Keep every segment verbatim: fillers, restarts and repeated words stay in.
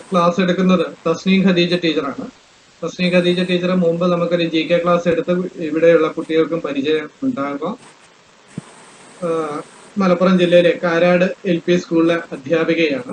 Class എടുക്കുന്നത് തസ്നീം ഖദീജ ടീച്ചറാണ്. Tasneem Khadija teacher മുമ്പ് നമുക്കൊരു ജി കെ ക്ലാസ് എടുത്ത് ഇവിടെയുള്ള കുട്ടികൾക്കും പരിചയം ഉണ്ടാകുക. മലപ്പുറം ജില്ലയിലെ കാരാട് എൽ പി സ്കൂളിലെ അധ്യാപികയാണ്.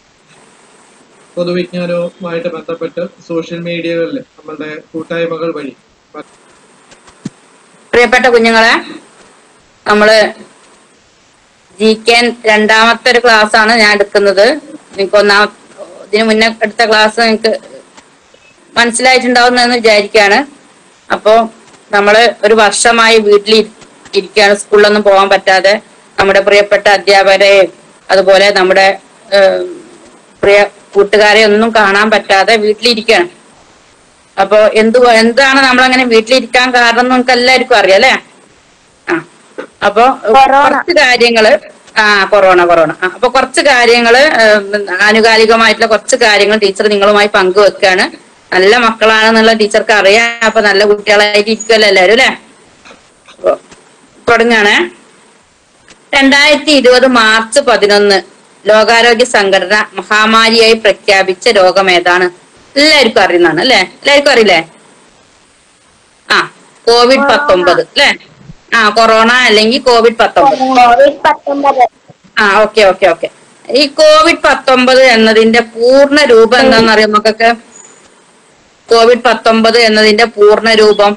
പൊതുവിജ്ഞാനവുമായിട്ട് ബന്ധപ്പെട്ട് സോഷ്യൽ മീഡിയകളിൽ നമ്മളുടെ കൂട്ടായ്മകൾ വഴി. പ്രിയപ്പെട്ട കുഞ്ഞുങ്ങളെ, നമ്മള് ജി കെ രണ്ടാമത്തെ ഒരു ക്ലാസ് ആണ് ഞാൻ എടുക്കുന്നത്. നിങ്ങൾക്ക് ഒന്നാം ഇതിന് മുന്നേ എടുത്ത ക്ലാസ് നിങ്ങൾക്ക് മനസ്സിലായിട്ടുണ്ടാവും എന്ന് വിചാരിക്കുകയാണ്. അപ്പോ നമ്മള് ഒരു വർഷമായി വീട്ടിൽ ഇരിക്കുകയാണ്, സ്കൂളിലൊന്നും പോകാൻ പറ്റാതെ. നമ്മുടെ പ്രിയപ്പെട്ട അധ്യാപകരെ അതുപോലെ നമ്മുടെ പ്രിയ കൂട്ടുകാരെ ഒന്നും കാണാൻ പറ്റാതെ വീട്ടിലിരിക്കുകയാണ്. അപ്പൊ എന്ത് എന്താണ് നമ്മളങ്ങനെ വീട്ടിലിരിക്കാൻ കാരണം എന്ന് നമുക്ക് എല്ലാവർക്കും അറിയാം അല്ലെ? ആ അപ്പൊ കുറച്ച് കാര്യങ്ങള് ആ കൊറോണ കൊറോണ അപ്പൊ കുറച്ച് കാര്യങ്ങള് ആനുകാലികമായിട്ടുള്ള കുറച്ച് കാര്യങ്ങൾ ടീച്ചർ നിങ്ങളുമായി പങ്കുവെക്കുകയാണ്. നല്ല മക്കളാണെന്നുള്ള ടീച്ചർക്ക് അറിയാം. അപ്പൊ നല്ല കുട്ടികളായിട്ട് ഇരിക്കുമല്ലോ എല്ലാവരും അല്ലെ? തുടങ്ങാണ്. രണ്ടായിരത്തി ഇരുപത് മാർച്ച് പതിനൊന്ന് ലോകാരോഗ്യ സംഘടന മഹാമാരിയായി പ്രഖ്യാപിച്ച രോഗം ഏതാണ്? എല്ലാവർക്കും അറിയുന്നതാണ് അല്ലെ? എല്ലാവർക്കും അറിയില്ലേ? ആ കോവിഡ് പത്തൊമ്പത് അല്ലെ? ആ കൊറോണ അല്ലെങ്കിൽ കോവിഡ് പത്തൊമ്പത്. ആ ഓക്കെ ഓക്കെ ഓക്കെ ഈ കോവിഡ് പത്തൊമ്പത് എന്നതിന്റെ പൂർണ്ണ രൂപം എന്താണെന്ന് അറിയാം നമുക്കൊക്കെ? കോവിഡ് പത്തൊമ്പത് എന്നതിന്റെ പൂർണ്ണ രൂപം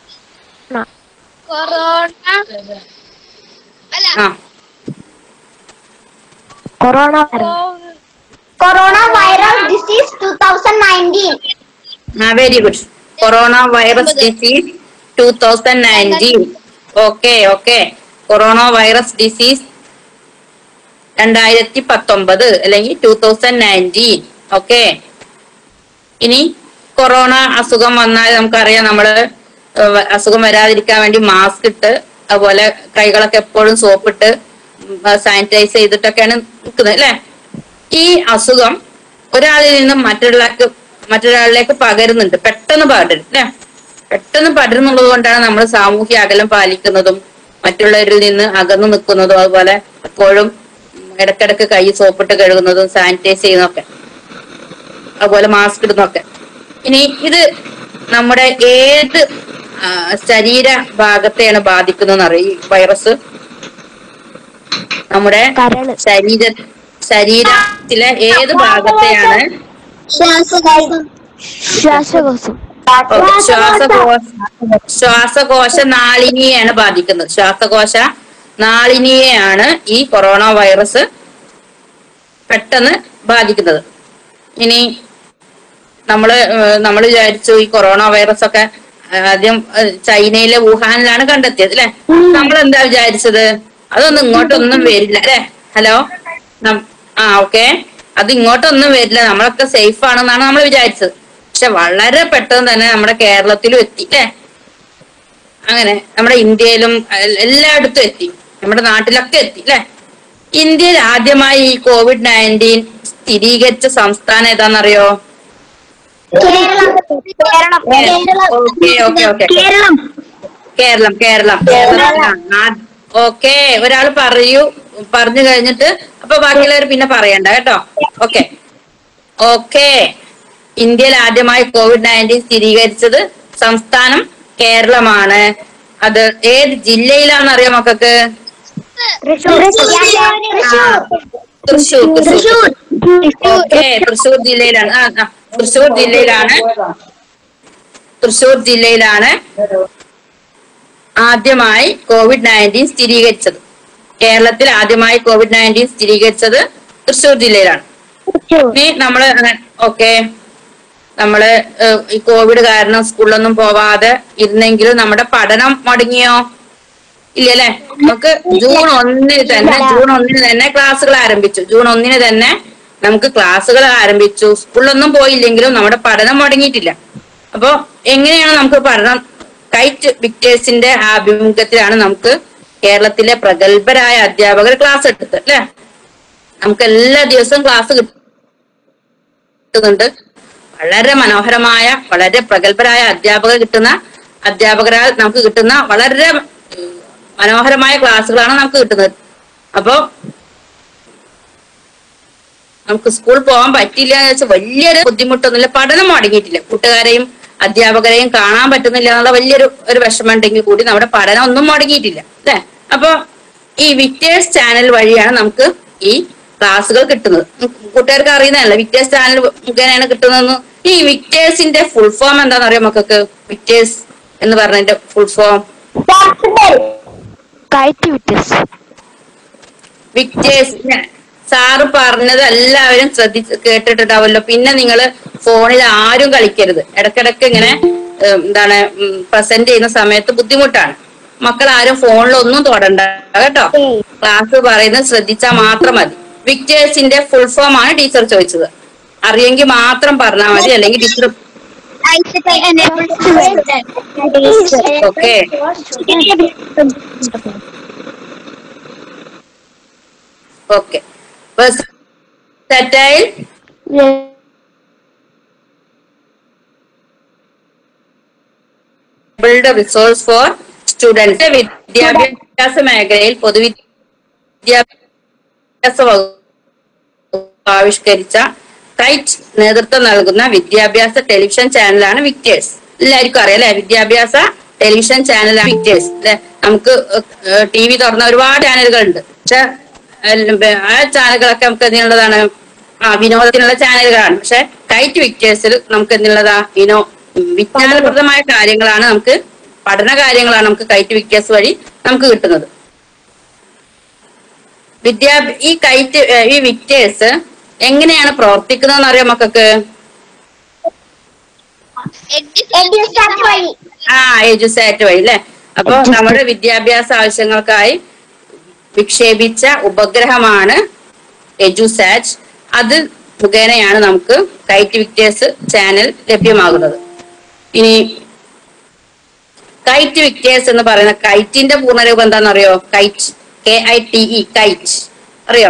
ആ corona corona virus disease twenty nineteen. ആ very good. Corona virus disease two thousand nineteen. Okay okay corona virus disease രണ്ടായിരത്തി പത്തൊമ്പത് അല്ലെങ്കിൽ ടൂ തൗസൻഡ് നയൻറ്റീൻ. ഓക്കെ. ഇനി കൊറോണ അസുഖം വന്നാൽ നമുക്കറിയാം, നമ്മള് അസുഖം വരാതിരിക്കാൻ വേണ്ടി മാസ്ക് ഇട്ട് അതുപോലെ കൈകളൊക്കെ എപ്പോഴും സോപ്പിട്ട് സാനിറ്റൈസ് ചെയ്തിട്ടൊക്കെയാണ് നിൽക്കുന്നത് അല്ലെ? ഈ അസുഖം ഒരാളിൽ നിന്നും മറ്റൊരാൾക്ക് മറ്റൊരാളിലേക്ക് പകരുന്നുണ്ട്, പെട്ടെന്ന് പകരും അല്ലെ? പെട്ടെന്ന് പടരുന്നുള്ളത് കൊണ്ടാണ് നമ്മൾ സാമൂഹ്യ അകലം പാലിക്കുന്നതും മറ്റുള്ളവരിൽ നിന്ന് അകന്നു നിൽക്കുന്നതും അതുപോലെ എപ്പോഴും ഇടക്കിടക്ക് കൈ സോപ്പിട്ട് കഴുകുന്നതും സാനിറ്റൈസ് ചെയ്യുന്നതൊക്കെ അതുപോലെ മാസ്ക് ഇടുന്നതൊക്കെ. ഇനി ഇത് നമ്മുടെ ഏത് ശരീര ഭാഗത്തെയാണ് ബാധിക്കുന്നതെന്ന് അറിയാം ഈ വൈറസ്? നമ്മുടെ ശരീര ശരീരത്തിലെ ഏത് ഭാഗത്തെയാണ്? ശ്വാസകോശം ശ്വാസകോശ ശ്വാസകോശ നാളിനിയെയാണ് ബാധിക്കുന്നത്. ശ്വാസകോശ നാളിനിയെയാണ് ഈ കൊറോണ വൈറസ് പെട്ടെന്ന് ബാധിക്കുന്നത്. ഇനി നമ്മള് നമ്മൾ വിചാരിച്ചു ഈ കൊറോണ വൈറസ് ഒക്കെ ആദ്യം ചൈനയിലെ വുഹാനിലാണ് കണ്ടെത്തിയത് അല്ലെ? നമ്മൾ എന്താ വിചാരിച്ചത്? അതൊന്നും ഇങ്ങോട്ടൊന്നും വരില്ല അല്ലെ? ഹലോ ആ ഓക്കെ, അത് ഇങ്ങോട്ടൊന്നും വരില്ല, നമ്മളൊക്കെ സേഫ് ആണെന്നാണ് നമ്മൾ വിചാരിച്ചത്. പക്ഷെ വളരെ പെട്ടെന്ന് തന്നെ നമ്മുടെ കേരളത്തിലും എത്തി അല്ലെ? അങ്ങനെ നമ്മുടെ ഇന്ത്യയിലും എല്ലായിടത്തും എത്തി, നമ്മുടെ നാട്ടിലൊക്കെ എത്തി അല്ലെ? ഇന്ത്യയിൽ ആദ്യമായി ഈ കോവിഡ് നയൻറ്റീൻ സ്ഥിരീകരിച്ച സംസ്ഥാനം ഏതാണെന്നറിയോ? Okay okay okay Keralam Keralam Keralam okay. ഒരാൾ പറയൂ, പറഞ്ഞു കഴിഞ്ഞിട്ട് അപ്പൊ ബാക്കിയുള്ളവർ പിന്നെ പറയണ്ട കേട്ടോ. ഓക്കെ ഓക്കെ ഇന്ത്യയിൽ ആദ്യമായി കോവിഡ് നയൻറ്റീൻ സ്ഥിരീകരിച്ചത് സംസ്ഥാനം കേരളമാണ്. അത് ഏത് ജില്ലയിലാണെന്ന് അറിയാം മക്കൾക്ക്? തൃശൂർ തൃശൂർ ഓക്കെ തൃശൂർ ജില്ലയിലാണ്. ആ തൃശൂർ ജില്ലയിലാണ് തൃശൂർ ജില്ലയിലാണ് ആദ്യമായി കോവിഡ് നയൻറ്റീൻ സ്ഥിരീകരിച്ചത്. കേരളത്തിൽ ആദ്യമായി കോവിഡ് നയൻറ്റീൻ സ്ഥിരീകരിച്ചത് തൃശൂർ ജില്ലയിലാണ്. ഇനി നമ്മള് ഓക്കെ നമ്മള് ഈ കോവിഡ് കാരണം സ്കൂളിലൊന്നും പോവാതെ ഇരുന്നെങ്കിലും നമ്മുടെ പഠനം മുടങ്ങിയോ? ഇല്ലല്ലേ? നമുക്ക് ജൂൺ ഒന്നിന് തന്നെ ജൂൺ ഒന്നിന് തന്നെ ക്ലാസ്സുകൾ ആരംഭിച്ചു. ജൂൺ ഒന്നിന് തന്നെ നമുക്ക് ക്ലാസ്സുകൾ ആരംഭിച്ചു. സ്കൂളിലൊന്നും പോയില്ലെങ്കിലും നമ്മുടെ പഠനം മുടങ്ങിയിട്ടില്ല. അപ്പൊ എങ്ങനെയാണ് നമുക്ക് പഠനം? കൈറ്റ് വിക്ടേഴ്സിന്റെ ആഭിമുഖ്യത്തിലാണ് നമുക്ക് കേരളത്തിലെ പ്രഗത്ഭരായ അധ്യാപകർ ക്ലാസ് എടുത്തത് അല്ലെ? നമുക്ക് എല്ലാ ദിവസവും ക്ലാസ് കിട്ടുന്നുണ്ട്. വളരെ മനോഹരമായ വളരെ പ്രഗത്ഭരായ അധ്യാപകർ കിട്ടുന്ന അധ്യാപകരാൽ നമുക്ക് കിട്ടുന്ന വളരെ മനോഹരമായ ക്ലാസ്സുകളാണ് നമുക്ക് കിട്ടുന്നത്. അപ്പോ നമുക്ക് സ്കൂൾ പോകാൻ പറ്റില്ല എന്ന് വെച്ചാൽ വലിയൊരു ബുദ്ധിമുട്ടൊന്നുമില്ല. പഠനം മുടങ്ങിയിട്ടില്ല. കൂട്ടുകാരെയും അധ്യാപകരെയും കാണാൻ പറ്റുന്നില്ല എന്നുള്ള വലിയൊരു ഒരു വിഷമം ഉണ്ടെങ്കിൽ കൂടി നമ്മുടെ പഠനം ഒന്നും മുടങ്ങിയിട്ടില്ല അല്ലെ. അപ്പൊ ഈ വിക്ടേഴ്സ് ചാനൽ വഴിയാണ് നമുക്ക് ഈ ക്ലാസ്സുകൾ കിട്ടുന്നത്. കൂട്ടുകാർക്ക് അറിയുന്നതല്ല വിക്ടേഴ്സ് ചാനൽ മുഖേനയാണ് കിട്ടുന്നതെന്ന്. ഈ വിക്ടേഴ്സിന്റെ ഫുൾ ഫോം എന്താണെന്ന് അറിയാം മക്കൾക്ക്? വിക്ടേഴ്സ് എന്ന് പറഞ്ഞതിന്റെ ഫുൾ ഫോം വിക്ടേഴ്സ്. സാറ് പറഞ്ഞത് എല്ലാവരും ശ്രദ്ധിച്ച് കേട്ടിട്ടുണ്ടാവല്ലോ. പിന്നെ നിങ്ങൾ ഫോണിൽ ആരും കളിക്കരുത്. ഇടക്കിടക്ക് ഇങ്ങനെ എന്താണ് പ്രസന്റ് ചെയ്യുന്ന സമയത്ത് ബുദ്ധിമുട്ടാണ്. മക്കൾ ആരും ഫോണിലൊന്നും തൊടണ്ട കേട്ടോ. ക്ലാസ് പറയുന്നത് ശ്രദ്ധിച്ചാൽ മാത്രം മതി. വിക്ടേഴ്സിന്റെ ഫുൾ ഫോം ആണ് ടീച്ചർ ചോദിച്ചത്. അറിയെങ്കിൽ മാത്രം പറഞ്ഞാൽ മതി, അല്ലെങ്കിൽ teacher okay. Okay versatile build a resource for students. വിദ്യാഭ്യാസ മേഖലയിൽ പൊതുവിദ്യാഭ്യാസ വകുപ്പ് ആവിഷ്കരിച്ച കൈറ്റ് നേതൃത്വം നൽകുന്ന വിദ്യാഭ്യാസ ടെലിവിഷൻ ചാനലാണ് വിക്ടേഴ്സ്. എല്ലാവർക്കും അറിയാം അല്ലെ? വിദ്യാഭ്യാസ ടെലിവിഷൻ ചാനലാണ് വിക്ടേഴ്സ്. നമുക്ക് ടി വി തുറന്ന ഒരുപാട് ചാനലുകളുണ്ട്. പക്ഷെ ആ ചാനലുകളൊക്കെ നമുക്ക് എന്തിനുള്ളതാണ്? ആ വിനോദത്തിനുള്ള ചാനലുകളാണ്. പക്ഷെ കൈറ്റ് വിക്ടേഴ്സിൽ നമുക്ക് എന്തിനുള്ളതാ? വിനോ വിജ്ഞാനപ്രദമായ കാര്യങ്ങളാണ്, നമുക്ക് പഠന കാര്യങ്ങളാണ് നമുക്ക് കൈറ്റ് വിക്ടേഴ്സ് വഴി നമുക്ക് കിട്ടുന്നത്. വിദ്യാ ഈ കൈറ്റ് ഈ വിക്ടേഴ്സ് എങ്ങനെയാണ് പ്രവർത്തിക്കുന്നതെന്ന് അറിയാം മക്കൾക്ക്? ആ എഡ്യൂസാറ്റ് വഴി അല്ലെ. അപ്പൊ നമ്മുടെ വിദ്യാഭ്യാസ ആവശ്യങ്ങൾക്കായി വിക്ഷേപിച്ച ഉപഗ്രഹമാണ് എഡ്യൂസാറ്റ്. അത് മുഖേനയാണ് നമുക്ക് കൈറ്റ് വിക്ടേഴ്സ് ചാനൽ ലഭ്യമാകുന്നത്. ഇനി കൈറ്റ് വിക്ടേഴ്സ് എന്ന് പറയുന്ന കൈറ്റിന്റെ പൂർണ്ണരൂപം എന്താണെന്നറിയോ? KITE, K I T E, KITE അറിയോ?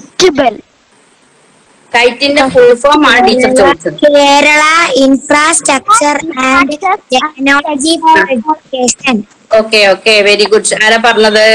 കൈറ്റിന്റെ ഫുൾ ഫോം ആണ് ടീച്ചർ ചോദിച്ചത്. Kerala infrastructure and technology for education. Okay okay very good. ആരാ പറഞ്ഞത്?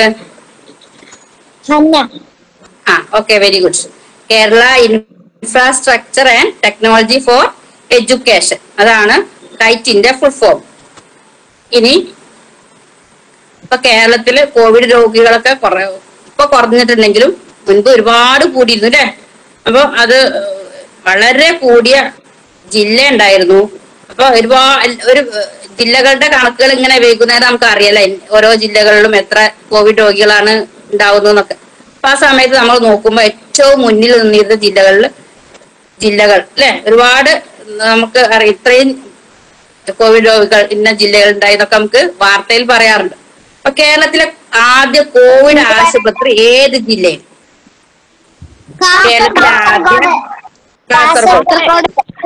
ആ okay very good. Kerala infrastructure and technology for education, അതാണ് കൈറ്റിന്റെ ഫുൾ ഫോം. ഇനി ഇപ്പൊ കേരളത്തില് കോവിഡ് രോഗികളൊക്കെ കുറെ ഇപ്പൊ കുറഞ്ഞിട്ടുണ്ടെങ്കിലും മുൻപ് ഒരുപാട് കൂടിയിരുന്നു അല്ലെ. അപ്പൊ അത് വളരെ കൂടിയ ജില്ല ഉണ്ടായിരുന്നു. അപ്പൊ ഒരുപാട് ഒരു ജില്ലകളുടെ കണക്കുകൾ ഇങ്ങനെ വൈകുന്നേരം നമുക്ക് അറിയാലേ, ഓരോ ജില്ലകളിലും എത്ര കോവിഡ് രോഗികളാണ് ഉണ്ടാവുന്നതെന്നൊക്കെ. അപ്പൊ ആ സമയത്ത് നമ്മൾ നോക്കുമ്പോൾ ഏറ്റവും മുന്നിൽ നിന്നിരുന്ന ജില്ലകളിൽ ജില്ലകൾ അല്ലെ ഒരുപാട് നമുക്ക് അറിയാം. ഇത്രയും കോവിഡ് രോഗികൾ ഇന്ന ജില്ലകൾ ഉണ്ടായെന്നൊക്കെ നമുക്ക് വാർത്തയിൽ പറയാറുണ്ട്. അപ്പൊ കേരളത്തിലെ ആദ്യ കോവിഡ് ആശുപത്രി ഏത് ജില്ലയിൽ? കേരളത്തിലെ ആദ്യ കാസർഗോഡ്.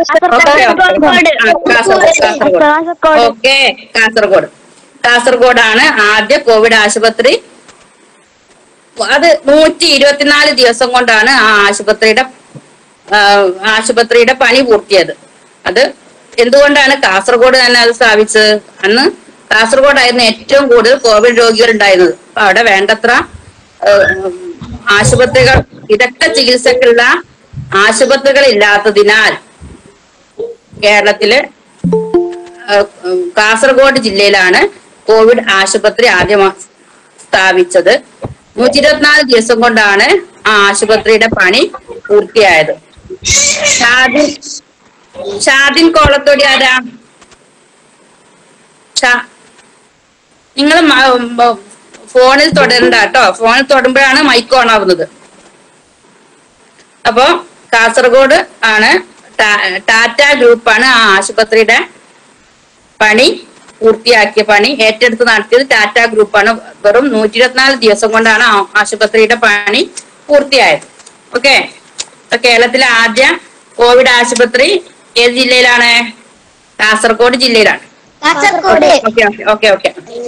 ഓക്കെ കാസർഗോഡ്. കാസർഗോഡാണ് ആദ്യ കോവിഡ് ആശുപത്രി. അത് നൂറ്റി ഇരുപത്തിനാല് ദിവസം കൊണ്ടാണ് ആ ആശുപത്രിയുടെ ആശുപത്രിയുടെ പണി പൂർത്തിയത്. അത് എന്തുകൊണ്ടാണ് കാസർഗോഡ് തന്നെ അത് സ്ഥാപിച്ചത്? അന്ന് കാസർഗോഡായിരുന്നു ഏറ്റവും കൂടുതൽ കോവിഡ് രോഗികൾ ഉണ്ടായിരുന്നത്. അപ്പൊ അവിടെ വേണ്ടത്ര ആശുപത്രികൾ, വിദഗ്ധ ചികിത്സക്കുള്ള ആശുപത്രികൾ ഇല്ലാത്തതിനാൽ കേരളത്തില് കാസർഗോഡ് ജില്ലയിലാണ് കോവിഡ് ആശുപത്രി ആദ്യം സ്ഥാപിച്ചത്. നൂറ്റി ഇരുപത്തിനാല് ദിവസം കൊണ്ടാണ് ആ ആശുപത്രിയുടെ പണി പൂർത്തിയായത്. ഷാദിൻ ഷാദിൻ കോളത്തോടി ആരാ? നിങ്ങൾ ഫോണിൽ തൊടരണ്ട കേട്ടോ. ഫോണിൽ തൊടുമ്പോഴാണ് മൈക്ക് ഓൺ ആവുന്നത്. അപ്പോ കാസർഗോഡ് ആണ് ടാറ്റ ഗ്രൂപ്പാണ് ആ ആശുപത്രിയുടെ പണി പൂർത്തിയാക്കിയ പണി ഏറ്റെടുത്ത് നടത്തിയത് ടാറ്റ ഗ്രൂപ്പാണ്. വെറും നൂറ്റി ഇരുപത്തിനാല് ദിവസം കൊണ്ടാണ് ആശുപത്രിയുടെ പണി പൂർത്തിയായത്. ഓക്കെ. കേരളത്തിലെ ആദ്യ കോവിഡ് ആശുപത്രി ഏത് ജില്ലയിലാണ്? കാസർഗോഡ് ജില്ലയിലാണ്. Okay okay.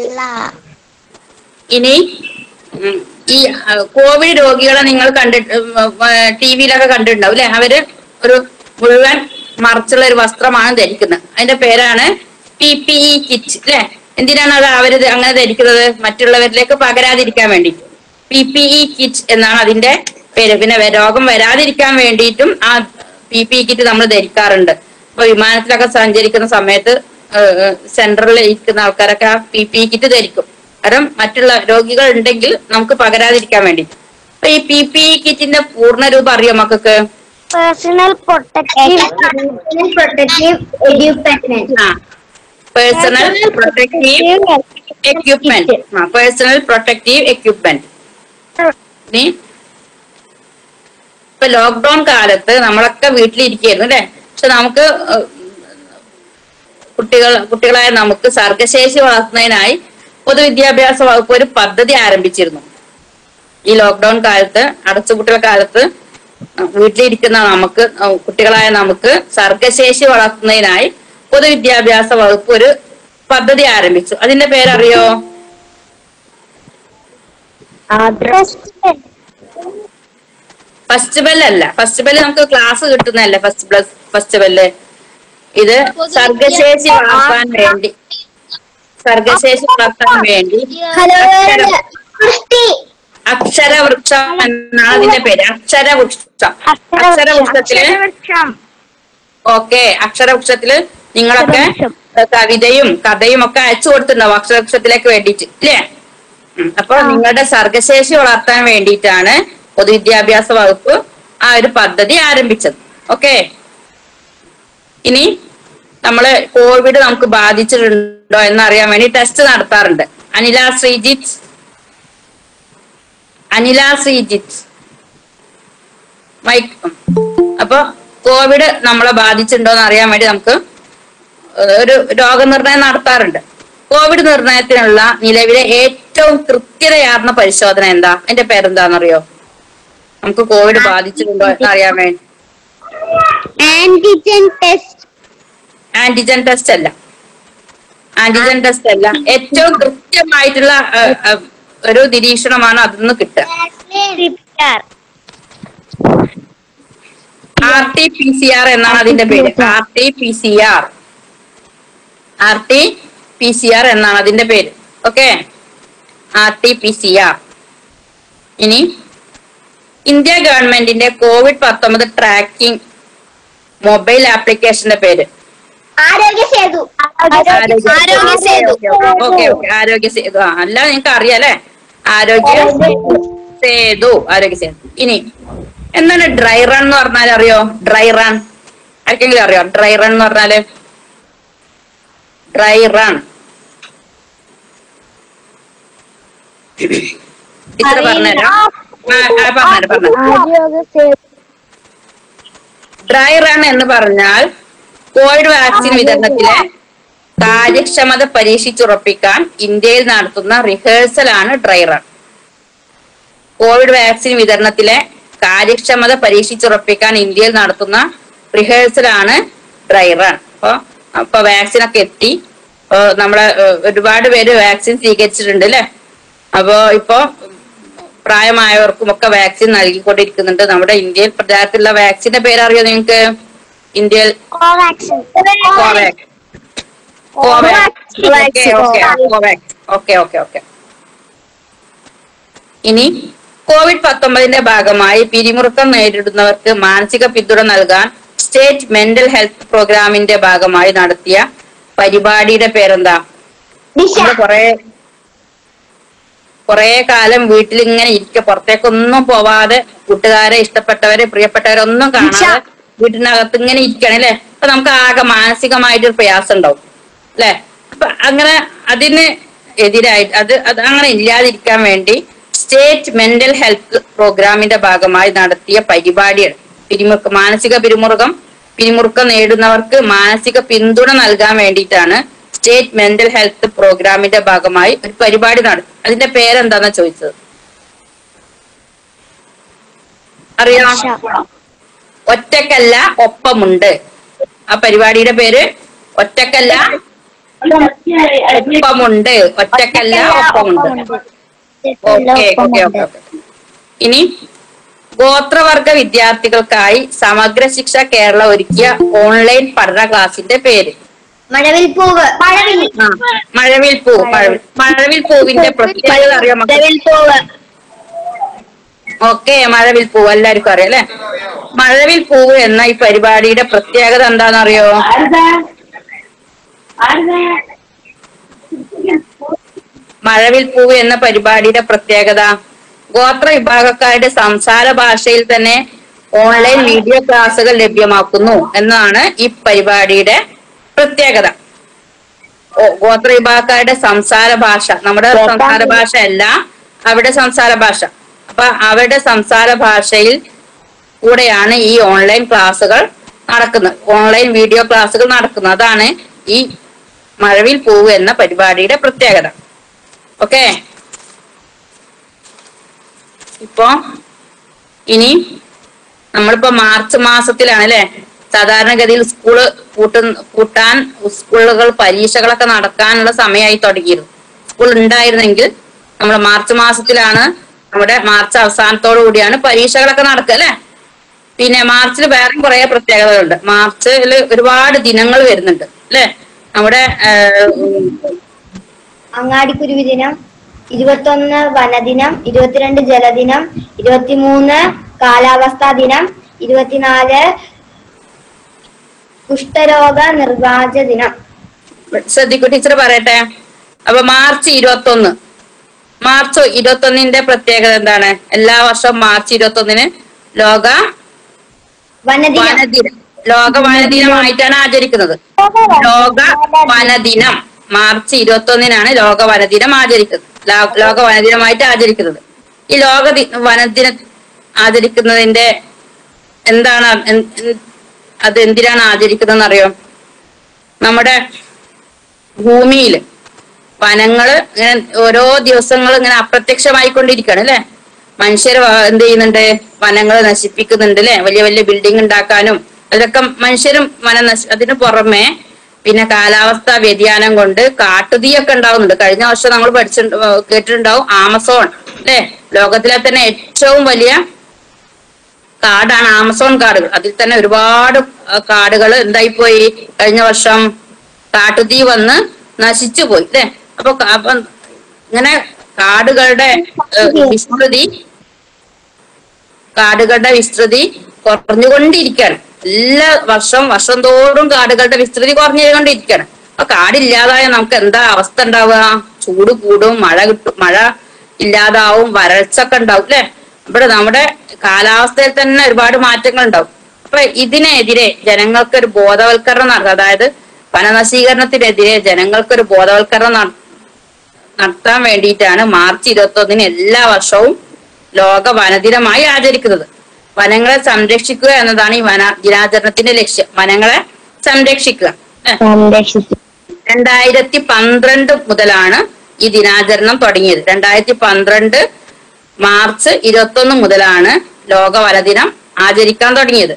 ഇനി ഈ കോവിഡ് രോഗികളെ നിങ്ങൾ കണ്ടിട്ട് ടി വിയിലൊക്കെ കണ്ടിട്ടുണ്ടാവും അല്ലെ? അവര് ഒരു മുഴുവൻ മറച്ചുള്ള ഒരു വസ്ത്രമാണ് ധരിക്കുന്നത്. അതിന്റെ പേരാണ് പി പി ഇ കിറ്റ് അല്ലെ? എന്തിനാണ് അത് അവര് അങ്ങനെ ധരിക്കുന്നത്? മറ്റുള്ളവരിലേക്ക് പകരാതിരിക്കാൻ വേണ്ടി. പി പി ഇ കിറ്റ് എന്നാണ് അതിന്റെ പേര്. പിന്നെ രോഗം വരാതിരിക്കാൻ വേണ്ടിയിട്ടും ആ പി പി കിറ്റ് നമ്മൾ ധരിക്കാറുണ്ട്. ഇപ്പൊ വിമാനത്തിലൊക്കെ സഞ്ചരിക്കുന്ന സമയത്ത് സെൻട്രലിൽ ഇരിക്കുന്ന ആൾക്കാരൊക്കെ ആ പി പി കിറ്റ് ധരിക്കും. കാരണം മറ്റുള്ള രോഗികൾ ഉണ്ടെങ്കിൽ നമുക്ക് പകരാതിരിക്കാൻ വേണ്ടി. അപ്പൊ ഈ പി പി കിറ്റിന്റെ പൂർണ്ണ രൂപം അറിയോ മക്കൾക്ക്? Personal protective protective equipment. ആ പേഴ്സണൽ പ്രൊട്ടക്റ്റീവ് എക്യുപ്മെന്റ്. ആ പേഴ്സണൽ പ്രൊട്ടക്റ്റീവ് എക്യുപ്മെന്റ്. ഇനി ഇപ്പൊ ലോക്ക്ഡൌൺ കാലത്ത് നമ്മളൊക്കെ വീട്ടിലിരിക്കുകയായിരുന്നു അല്ലെ. പക്ഷെ നമുക്ക് കുട്ടികൾ കുട്ടികളായ നമുക്ക് സർഗശേഷി വളർത്തുന്നതിനായി പൊതുവിദ്യാഭ്യാസ വകുപ്പ് ഒരു പദ്ധതി ആരംഭിച്ചിരുന്നു. ഈ ലോക്ക്ഡൌൺ കാലത്ത്, അടച്ചുപൂട്ടൽ കാലത്ത് വീട്ടിലിരിക്കുന്ന നമുക്ക് കുട്ടികളായ നമുക്ക് സർഗശേഷി വളർത്തുന്നതിനായി പൊതുവിദ്യാഭ്യാസ വകുപ്പ് ഒരു പദ്ധതി ആരംഭിച്ചു. അതിന്റെ പേരറിയോ? ഫസ്റ്റ് ബെല്ല് അല്ല. ഫസ്റ്റ് ബെല്ല് നമുക്ക് ക്ലാസ് കിട്ടുന്നതല്ലേ ഫസ്റ്റ് പ്ലസ് ഫസ്റ്റ് ബെല്ല്. ഇത് സർഗശേഷി വളർത്താൻ വേണ്ടി സർഗശേഷി വളർത്താൻ വേണ്ടി അക്ഷരവൃക്ഷം എന്നാണ് അതിന്റെ പേര്. അക്ഷരവൃക്ഷം. അക്ഷരവൃക്ഷത്തില് ഓക്കെ അക്ഷരവൃക്ഷത്തില് നിങ്ങളൊക്കെ കവിതയും കഥയും ഒക്കെ അയച്ചു കൊടുത്തിട്ടുണ്ടാവും അക്ഷരവൃക്ഷത്തിലേക്ക് വേണ്ടിയിട്ട് ഇല്ലേ? അപ്പൊ നിങ്ങളുടെ സർഗശേഷി വളർത്താൻ വേണ്ടിയിട്ടാണ് പൊതുവിദ്യാഭ്യാസ വകുപ്പ് ആ ഒരു പദ്ധതി ആരംഭിച്ചത്. ഓക്കെ. ഇനി നമ്മള് കോവിഡ് നമുക്ക് ബാധിച്ചിട്ടുണ്ടോ എന്നറിയാൻ വേണ്ടി ടെസ്റ്റ് നടത്താറുണ്ട്. അനില ശ്രീജിത്ത് അനില ശ്രീജിത്ത് മൈക്ക്. അപ്പൊ കോവിഡ് നമ്മളെ ബാധിച്ചിട്ടുണ്ടോ എന്ന് അറിയാൻ വേണ്ടി നമുക്ക് ഒരു രോഗനിർണയം നടത്താറുണ്ട്. കോവിഡ് നിർണയത്തിനുള്ള നിലവിലെ ഏറ്റവും കൃത്യതയാർന്ന പരിശോധന എന്താ? അതിന്റെ പേരെന്താണെന്നറിയോ? നമുക്ക് കോവിഡ് ബാധിച്ചിട്ടുണ്ടോ എന്ന് അറിയാൻ വേണ്ടി. Antigen test. ആന്റിജൻ ടെസ്റ്റ് അല്ല. ആന്റിജൻ ടെസ്റ്റ് അല്ല. ഏറ്റവും കൃത്യമായിട്ടുള്ള ഒരു നിരീക്ഷണമാണ് അതിന്ന് കിട്ടുക. R T P C R എന്നാണ് അതിന്റെ പേര്. R T P C R R T P C R എന്നാണ് അതിന്റെ പേര്. Okay. R T P C R. ഇനി ഇന്ത്യ ഗവൺമെന്റിന്റെ കോവിഡ് പത്തൊമ്പത് ട്രാക്കിംഗ് മൊബൈൽ ആപ്ലിക്കേഷന്റെ പേര് ആരോഗ്യ സേതു. ആരോഗ്യ സേതു. ഓക്കെ ഓക്കെ ആരോഗ്യ സേതു. ആ അല്ല നിങ്ങൾക്ക് അറിയാലേ ആരോഗ്യ സേതു. ആരോഗ്യ സേതു. ഇനി എന്താണ് ഡ്രൈ റൺ എന്ന് പറഞ്ഞാൽ അറിയോ? ഡ്രൈ റൺ ആർക്കെങ്കിലും അറിയോ? ഡ്രൈ റൺ എന്ന് പറഞ്ഞാല് ഡ്രൈ റൺ ഇത്ര പറഞ്ഞുതരാം. പറഞ്ഞു പറഞ്ഞു ഡ്രൈ റൺ എന്ന് പറഞ്ഞാൽ കോവിഡ് വാക്സിൻ വിതരണത്തിലെ കാര്യക്ഷമത പരീക്ഷിച്ചുറപ്പിക്കാൻ ഇന്ത്യയിൽ നടത്തുന്ന റിഹേഴ്സൽ ആണ് ഡ്രൈ റൺ. കോവിഡ് വാക്സിൻ വിതരണത്തിലെ കാര്യക്ഷമത പരീക്ഷിച്ചുറപ്പിക്കാൻ ഇന്ത്യയിൽ നടത്തുന്ന റിഹേഴ്സൽ ആണ് ഡ്രൈ റൺ. അപ്പൊ അപ്പൊ വാക്സിൻ ഒക്കെ എത്തി. അപ്പൊ നമ്മളെ ഒരുപാട് പേര് വാക്സിൻ സ്വീകരിച്ചിട്ടുണ്ട് അല്ലെ. അപ്പോ ഇപ്പോ പ്രായമായവർക്കും ഒക്കെ വാക്സിൻ നൽകിക്കൊണ്ടിരിക്കുന്നുണ്ട്. നമ്മുടെ ഇന്ത്യയിൽ പ്രചാരത്തിലുള്ള വാക്സിന്റെ പേരറിയോ നിങ്ങൾക്ക്? ഇന്ത്യയിൽ Covaxin. COVAX. Okay okay okay. ഇനി കോവിഡ് പത്തൊമ്പതിന്റെ ഭാഗമായി പിരിമുറുക്കം നേരിടുന്നവർക്ക് മാനസിക പിന്തുണ നൽകാൻ സ്റ്റേറ്റ് മെന്റൽ ഹെൽത്ത് പ്രോഗ്രാമിന്റെ ഭാഗമായി നടത്തിയ പരിപാടിയുടെ പേരെന്താ? കൊറേ കൊറേ കാലം വീട്ടിൽ ഇങ്ങനെ ഇരിക്കുക, പുറത്തേക്കൊന്നും പോവാതെ കൂട്ടുകാരെ ഇഷ്ടപ്പെട്ടവരെ പ്രിയപ്പെട്ടവരെ ഒന്നും കാണാതെ വീട്ടിനകത്ത് ഇങ്ങനെ ഇരിക്കണം അല്ലെ. അപ്പൊ നമുക്ക് ആകെ മാനസികമായിട്ടൊരു പ്രയാസം ഉണ്ടാവും അല്ലെ. അപ്പൊ അങ്ങനെ അതിന് എതിരായിട്ട് അത് അത് അങ്ങനെ ഇല്ലാതിരിക്കാൻ വേണ്ടി സ്റ്റേറ്റ് മെന്റൽ ഹെൽത്ത് പ്രോഗ്രാമിന്റെ ഭാഗമായി നടത്തിയ പരിപാടിയാണ് പിരിമുറുക്കം മാനസിക പിരിമുറുക്കം പിരിമുറുക്കം നേടുന്നവർക്ക് മാനസിക പിന്തുണ നൽകാൻ വേണ്ടിയിട്ടാണ് സ്റ്റേറ്റ് മെന്റൽ ഹെൽത്ത് പ്രോഗ്രാമിന്റെ ഭാഗമായി ഒരു പരിപാടി നടത്തി. അതിന്റെ പേരെന്താന്നാ ചോദിച്ചത്? അറിയാം? ഒറ്റക്കല്ല ഒപ്പമുണ്ട്. ആ പരിപാടിയുടെ പേര് ഒറ്റക്കല്ല ഒപ്പമുണ്ട്. ഒറ്റക്കല്ല ഒപ്പമുണ്ട്. Okay okay okay okay. ഇനി ഗോത്രവർഗ വിദ്യാർത്ഥികൾക്കായി സമഗ്ര ശിക്ഷ കേരള ഒരുക്കിയ ഓൺലൈൻ പഠന ക്ലാസിന്റെ പേര് മഴവിൽ പൂവ്. മഴവിൽ പൂവ്. മഴവിൽ മഴവിൽ പൂവിന്റെ പ്രത്യേകത അറിയാമോ? ഓക്കെ, മഴവിൽ പൂവ് എല്ലാവർക്കും അറിയാം അല്ലെ. മഴവിൽ പൂവ് എന്ന ഈ പരിപാടിയുടെ പ്രത്യേകത എന്താണെന്നറിയോ? മഴവിൽ പൂവ് എന്ന പരിപാടിയുടെ പ്രത്യേകത ഗോത്ര വിഭാഗക്കാരുടെ സംസാര ഭാഷയിൽ തന്നെ ഓൺലൈൻ വീഡിയോ ക്ലാസുകൾ ലഭ്യമാക്കുന്നു എന്നാണ് ഈ പരിപാടിയുടെ പ്രത്യേകത. ഗോത്ര വിഭാഗക്കാരുടെ സംസാര ഭാഷ, നമ്മുടെ സംസാര ഭാഷ അല്ല, അവരുടെ സംസാര ഭാഷ. അപ്പൊ അവരുടെ സംസാര ഭാഷയിൽ കൂടെയാണ് ഈ ഓൺലൈൻ ക്ലാസുകൾ നടക്കുന്നത്, ഓൺലൈൻ വീഡിയോ ക്ലാസുകൾ നടക്കുന്നത്. അതാണ് ഈ മഴവിൽ പൂവ് എന്ന പരിപാടിയുടെ പ്രത്യേകത. ഓക്കെ, ഇപ്പോ ഇനി നമ്മളിപ്പോ മാർച്ച് മാസത്തിലാണ് അല്ലെ. സാധാരണഗതിയിൽ സ്കൂള് പൂട്ട പൂട്ടാൻ സ്കൂളുകൾ പരീക്ഷകളൊക്കെ നടക്കാനുള്ള സമയമായി തുടങ്ങിയിരുന്നു. സ്കൂൾ ഉണ്ടായിരുന്നെങ്കിൽ നമ്മൾ മാർച്ച് മാസത്തിലാണ്, നമ്മുടെ മാർച്ച് അവസാനത്തോടു കൂടിയാണ് പരീക്ഷകളൊക്കെ നടക്കുക അല്ലെ. പിന്നെ മാർച്ചിൽ വേറെ കുറെ പ്രത്യേകതകളുണ്ട്. മാർച്ചിൽ ഒരുപാട് ദിനങ്ങൾ വരുന്നുണ്ട് അല്ലെ. നമ്മുടെ അങ്ങാടിക്കുരുവി ദിനം, ഇരുപത്തൊന്ന് വനദിനം, ഇരുപത്തിരണ്ട് ജലദിനം, ഇരുപത്തിമൂന്ന് കാലാവസ്ഥാ ദിനം, ഇരുപത്തിനാല് കുഷ്ഠരോഗ നിർവാച ദിനം. ശ്രദ്ധിക്കൂ, ടീച്ചർ പറയട്ടെ. അപ്പൊ മാർച്ച് ഇരുപത്തി ഒന്ന് മാർച്ച് ഇരുപത്തി ഒന്നിന്റെ പ്രത്യേകത എന്താണ്? എല്ലാ വർഷവും മാർച്ച് ഇരുപത്തി ഒന്നിന് ലോക വനദിനം ലോക വനദിനമായിട്ടാണ് ആചരിക്കുന്നത്. ലോക വനദിനം മാർച്ച് ഇരുപത്തി ഒന്നിനാണ് ലോക വനദിനം ആചരിക്കുന്നത്, ലോക വനദിനമായിട്ട് ആചരിക്കുന്നത്. ഈ ലോക വനദിനം ആചരിക്കുന്നതിന്റെ എന്താണ്, അത് എന്തിനാണ് ആചരിക്കുന്നതെന്ന് അറിയോ? നമ്മുടെ ഭൂമിയില് വനങ്ങള് ഇങ്ങനെ ഓരോ ദിവസങ്ങളും ഇങ്ങനെ അപ്രത്യക്ഷമായിക്കൊണ്ടിരിക്കുകയാണ് അല്ലെ. മനുഷ്യർ എന്ത് ചെയ്യുന്നുണ്ട്? വനങ്ങൾ നശിപ്പിക്കുന്നുണ്ട് അല്ലെ. വലിയ വലിയ ബിൽഡിംഗ് ഉണ്ടാക്കാനും അതൊക്കെ മനുഷ്യരും വന നശി അതിന് പുറമെ പിന്നെ കാലാവസ്ഥാ വ്യതിയാനം കൊണ്ട് കാട്ടുതീയൊക്കെ ഉണ്ടാവുന്നുണ്ട്. കഴിഞ്ഞ വർഷം നമ്മൾ പഠിച്ചു കേട്ടിട്ടുണ്ടാവും ആമസോൺ അല്ലെ. ലോകത്തിലെ തന്നെ ഏറ്റവും വലിയ കാടാണ് ആമസോൺ കാടുകൾ. അതിൽ തന്നെ ഒരുപാട് കാടുകൾ എന്തായിപ്പോയി? കഴിഞ്ഞ വർഷം കാട്ടുതീ വന്ന് നശിച്ചു പോയി അല്ലെ. അപ്പൊ അപ്പൊ ഇങ്ങനെ കാടുകളുടെ വിസ്തൃതി കാടുകളുടെ വിസ്തൃതി കുറഞ്ഞുകൊണ്ടിരിക്കുകയാണ്. എല്ലാ വർഷവും വർഷം തോറും കാടുകളുടെ വിസ്തൃതി കുറഞ്ഞുകൊണ്ടിരിക്കുകയാണ്. അപ്പൊ കാടില്ലാതായ നമുക്ക് എന്താ അവസ്ഥ ഉണ്ടാവുക? ചൂട് കൂടും, മഴ കിട്ടും, മഴ ഇല്ലാതാവും, വരൾച്ച ഒക്കെ ഉണ്ടാവും അല്ലെ. ഇവിടെ നമ്മുടെ കാലാവസ്ഥയിൽ തന്നെ ഒരുപാട് മാറ്റങ്ങൾ ഉണ്ടാവും. അപ്പൊ ഇതിനെതിരെ ജനങ്ങൾക്കൊരു ബോധവൽക്കരണം നടത്തുക, അതായത് വനനശീകരണത്തിനെതിരെ ജനങ്ങൾക്കൊരു ബോധവൽക്കരണം നടത്താൻ വേണ്ടിയിട്ടാണ് മാർച്ച് ഇരുപത്തി ഒന്നിന് എല്ലാ വർഷവും ലോക വനദിനമായി ആചരിക്കുന്നത്. വനങ്ങളെ സംരക്ഷിക്കുക എന്നതാണ് ഈ വന ദിനാചരണത്തിന്റെ ലക്ഷ്യം. വനങ്ങളെ സംരക്ഷിക്കുക. രണ്ടായിരത്തി പന്ത്രണ്ട് മുതലാണ് ഈ ദിനാചരണം തുടങ്ങിയത്. രണ്ടായിരത്തി പന്ത്രണ്ട് മാർച്ച് ഇരുപത്തി ഒന്ന് മുതലാണ് ലോക വനദിനം ആചരിക്കാൻ തുടങ്ങിയത്.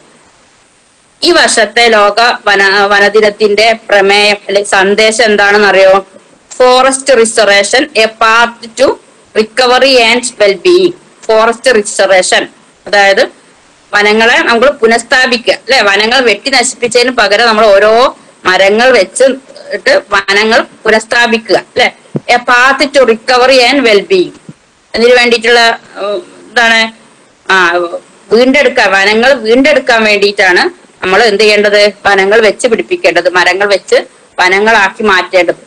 ഈ വർഷത്തെ ലോക വന വനദിനത്തിന്റെ പ്രമേയം അല്ലെ സന്ദേശം എന്താണെന്ന് അറിയോ? Forest restoration, a path to recovery and wellbeing. Forest restoration അതായത് വനങ്ങളെ നമ്മൾ പുനഃസ്ഥാപിക്കുക അല്ലെ. വനങ്ങൾ വെട്ടി നശിപ്പിച്ചതിന് പകരം നമ്മൾ ഓരോ മരങ്ങൾ വെച്ച് ഇട്ട് വനങ്ങൾ പുനഃസ്ഥാപിക്കുക അല്ലെ. A path to recovery and wellbeing. അതിന് വേണ്ടിയിട്ടുള്ള എന്താണ്? ആ വീണ്ടെടുക്കാൻ, വനങ്ങൾ വീണ്ടെടുക്കാൻ വേണ്ടിയിട്ടാണ് നമ്മൾ എന്ത് ചെയ്യേണ്ടത്? വനങ്ങൾ വെച്ച് പിടിപ്പിക്കേണ്ടത്, മരങ്ങൾ വെച്ച് വനങ്ങളാക്കി മാറ്റേണ്ടത്.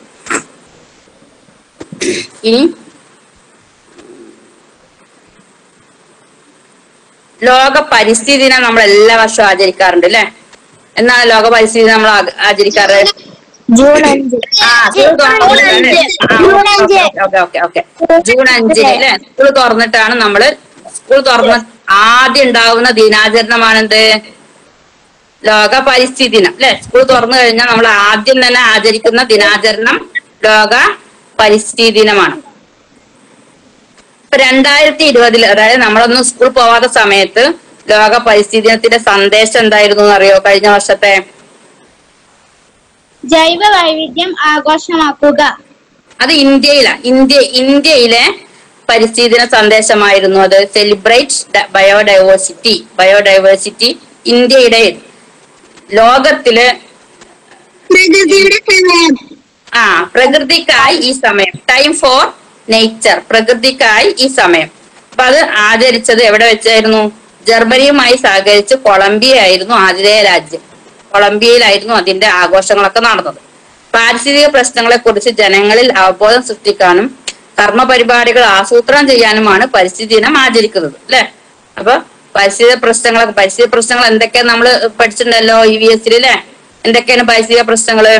ഇനി ലോക പരിസ്ഥിതി ദിനം നമ്മൾ എല്ലാ വർഷവും ആചരിക്കാറുണ്ട് അല്ലെ. എന്നാണ് ലോക പരിസ്ഥിതി നമ്മൾ ആചരിക്കാറ്? ജൂൺ അഞ്ച്. ഓക്കെ ഓക്കെ ജൂൺ അഞ്ചിന് അല്ലെ. സ്കൂൾ തുറന്നിട്ടാണ് നമ്മള് സ്കൂൾ തുറന്ന ആദ്യം ഉണ്ടാവുന്ന ദിനാചരണമാണെന്ത്? ലോക പരിസ്ഥിതി ദിനം അല്ലെ. സ്കൂൾ തുറന്നു കഴിഞ്ഞാൽ നമ്മൾ ആദ്യം തന്നെ ആചരിക്കുന്ന ദിനാചരണം ലോക പരിസ്ഥിതി ദിനമാണ്. ഇപ്പൊ രണ്ടായിരത്തി ഇരുപതിൽ അതായത് നമ്മളൊന്നും സ്കൂൾ പോവാത്ത സമയത്ത് ലോക പരിസ്ഥിതി ദിനത്തിന്റെ സന്ദേശം എന്തായിരുന്നു എന്നറിയോ? കഴിഞ്ഞ വർഷത്തെ ജൈവ വൈവിധ്യം ആഘോഷമാക്കുക. അത് ഇന്ത്യയിലാണ്. ഇന്ത്യ ഇന്ത്യയിലെ പരിസ്ഥിതി ദിന സന്ദേശമായിരുന്നു അത്. Celebrate biodiversity. ബയോഡൈവേഴ്സിറ്റി ഇന്ത്യയുടെ ലോകത്തില് പ്രകൃതിയുടെ സമയം. ആ പ്രകൃതിക്കായി ഈ സമയം. Time for nature. പ്രകൃതിക്കായി ഈ സമയം. അപ്പൊ അത് ആചരിച്ചത് എവിടെ വെച്ചായിരുന്നു? ജർമ്മനിയുമായി സഹകരിച്ച് കൊളംബിയ ആയിരുന്നു ആതിഥേയ രാജ്യം. കൊളംബിയയിലായിരുന്നു അതിന്റെ ആഘോഷങ്ങളൊക്കെ നടന്നത്. പാരിസ്ഥിതിക പ്രശ്നങ്ങളെ കുറിച്ച് ജനങ്ങളിൽ അവബോധം സൃഷ്ടിക്കാനും കർമ്മ പരിപാടികൾ ആസൂത്രണം ചെയ്യാനുമാണ് പരിസ്ഥിതി ദിനം ആചരിക്കുന്നത് അല്ലെ. അപ്പൊ പരിസ്ഥിതി പ്രശ്നങ്ങളൊക്കെ പരിസ്ഥിതി പ്രശ്നങ്ങൾ എന്തൊക്കെയാ നമ്മൾ പഠിച്ചിട്ടുണ്ടല്ലോ ഇ വി എസിൽ അല്ലെ. എന്തൊക്കെയാണ് പരിസ്ഥിതി പ്രശ്നങ്ങള്?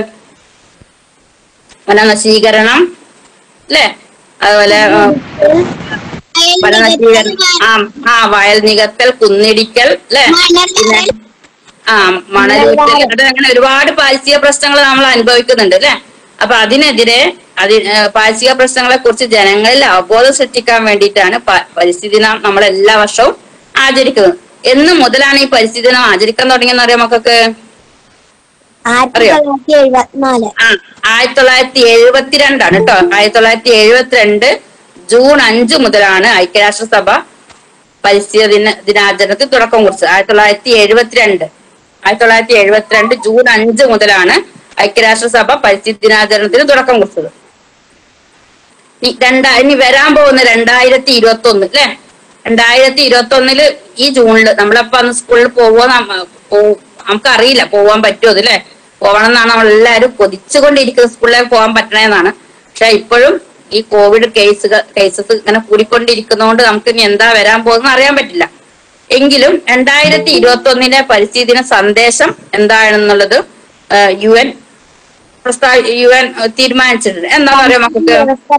വനനശീകരണം അല്ലെ, അതുപോലെ വനനശീകരണം, ആ ആ വയൽ നികത്തൽ, കുന്നിടിക്കൽ അല്ലെ, പിന്നെ ആ മണലൂറ്റൽ, അത് അങ്ങനെ ഒരുപാട് പാരിസ്ഥിതിക പ്രശ്നങ്ങൾ നമ്മൾ അനുഭവിക്കുന്നുണ്ട് അല്ലെ. അപ്പൊ അതിനെതിരെ അതി പാരിസ്ഥിതിക പ്രശ്നങ്ങളെ കുറിച്ച് ജനങ്ങളിൽ അവബോധം സൃഷ്ടിക്കാൻ വേണ്ടിയിട്ടാണ് പരിസ്ഥിതി ദിനം നമ്മൾ എല്ലാ വർഷവും ആചരിക്കുന്നത്. എന്ന് മുതലാണ് ഈ പരിസ്ഥിതി ദിനം ആചരിക്കാൻ തുടങ്ങിയെന്ന് അറിയാം മക്കൾക്ക്? അറിയോ? ആ ആയിരത്തി തൊള്ളായിരത്തി എഴുപത്തിരണ്ടാണ് കേട്ടോ. ആയിരത്തി തൊള്ളായിരത്തി എഴുപത്തിരണ്ട് ജൂൺ അഞ്ച് മുതലാണ് ഐക്യരാഷ്ട്രസഭ പരിസ്ഥിതി ദിന ദിനാചരണത്തിന് തുടക്കം കുറിച്ചത്. ആയിരത്തി തൊള്ളായിരത്തി എഴുപത്തിരണ്ട് ആയിരത്തി തൊള്ളായിരത്തി എഴുപത്തിരണ്ട് ജൂൺ അഞ്ച് മുതലാണ് ഐക്യരാഷ്ട്രസഭ പരിസ്ഥിതി ദിനാചരണത്തിന് തുടക്കം കുറിച്ചത്. രണ്ടാ ഇനി വരാൻ പോകുന്ന രണ്ടായിരത്തി ഇരുപത്തി ഒന്ന് അല്ലെ. രണ്ടായിരത്തി ഇരുപത്തി ഒന്നില് ഈ ജൂണില് നമ്മളപ്പോ അന്ന് സ്കൂളിൽ പോവോ നമുക്കറിയില്ല, പോവാൻ പറ്റുമോ അല്ലേ. പോകണം എന്നാണ് നമ്മളെല്ലാവരും കൊതിച്ചുകൊണ്ടിരിക്കുന്നത്, സ്കൂളിലേക്ക് പോകാൻ പറ്റണമെന്നാണ്. പക്ഷെ ഇപ്പോഴും ഈ കോവിഡ് കേസുകൾ കേസസ് ഇങ്ങനെ കൂടിക്കൊണ്ടിരിക്കുന്നതുകൊണ്ട് നമുക്ക് ഇനി എന്താ വരാൻ പോകുന്നത് അറിയാൻ പറ്റില്ല. എങ്കിലും രണ്ടായിരത്തി ഇരുപത്തി ഒന്നിലെ പരിസ്ഥിതി ദിന സന്ദേശം എന്താണെന്നുള്ളത് യു എൻ പ്രസ്താവ യു എൻ തീരുമാനിച്ചിട്ടുണ്ട്. എന്താ പറയാ മക്കൾക്ക്?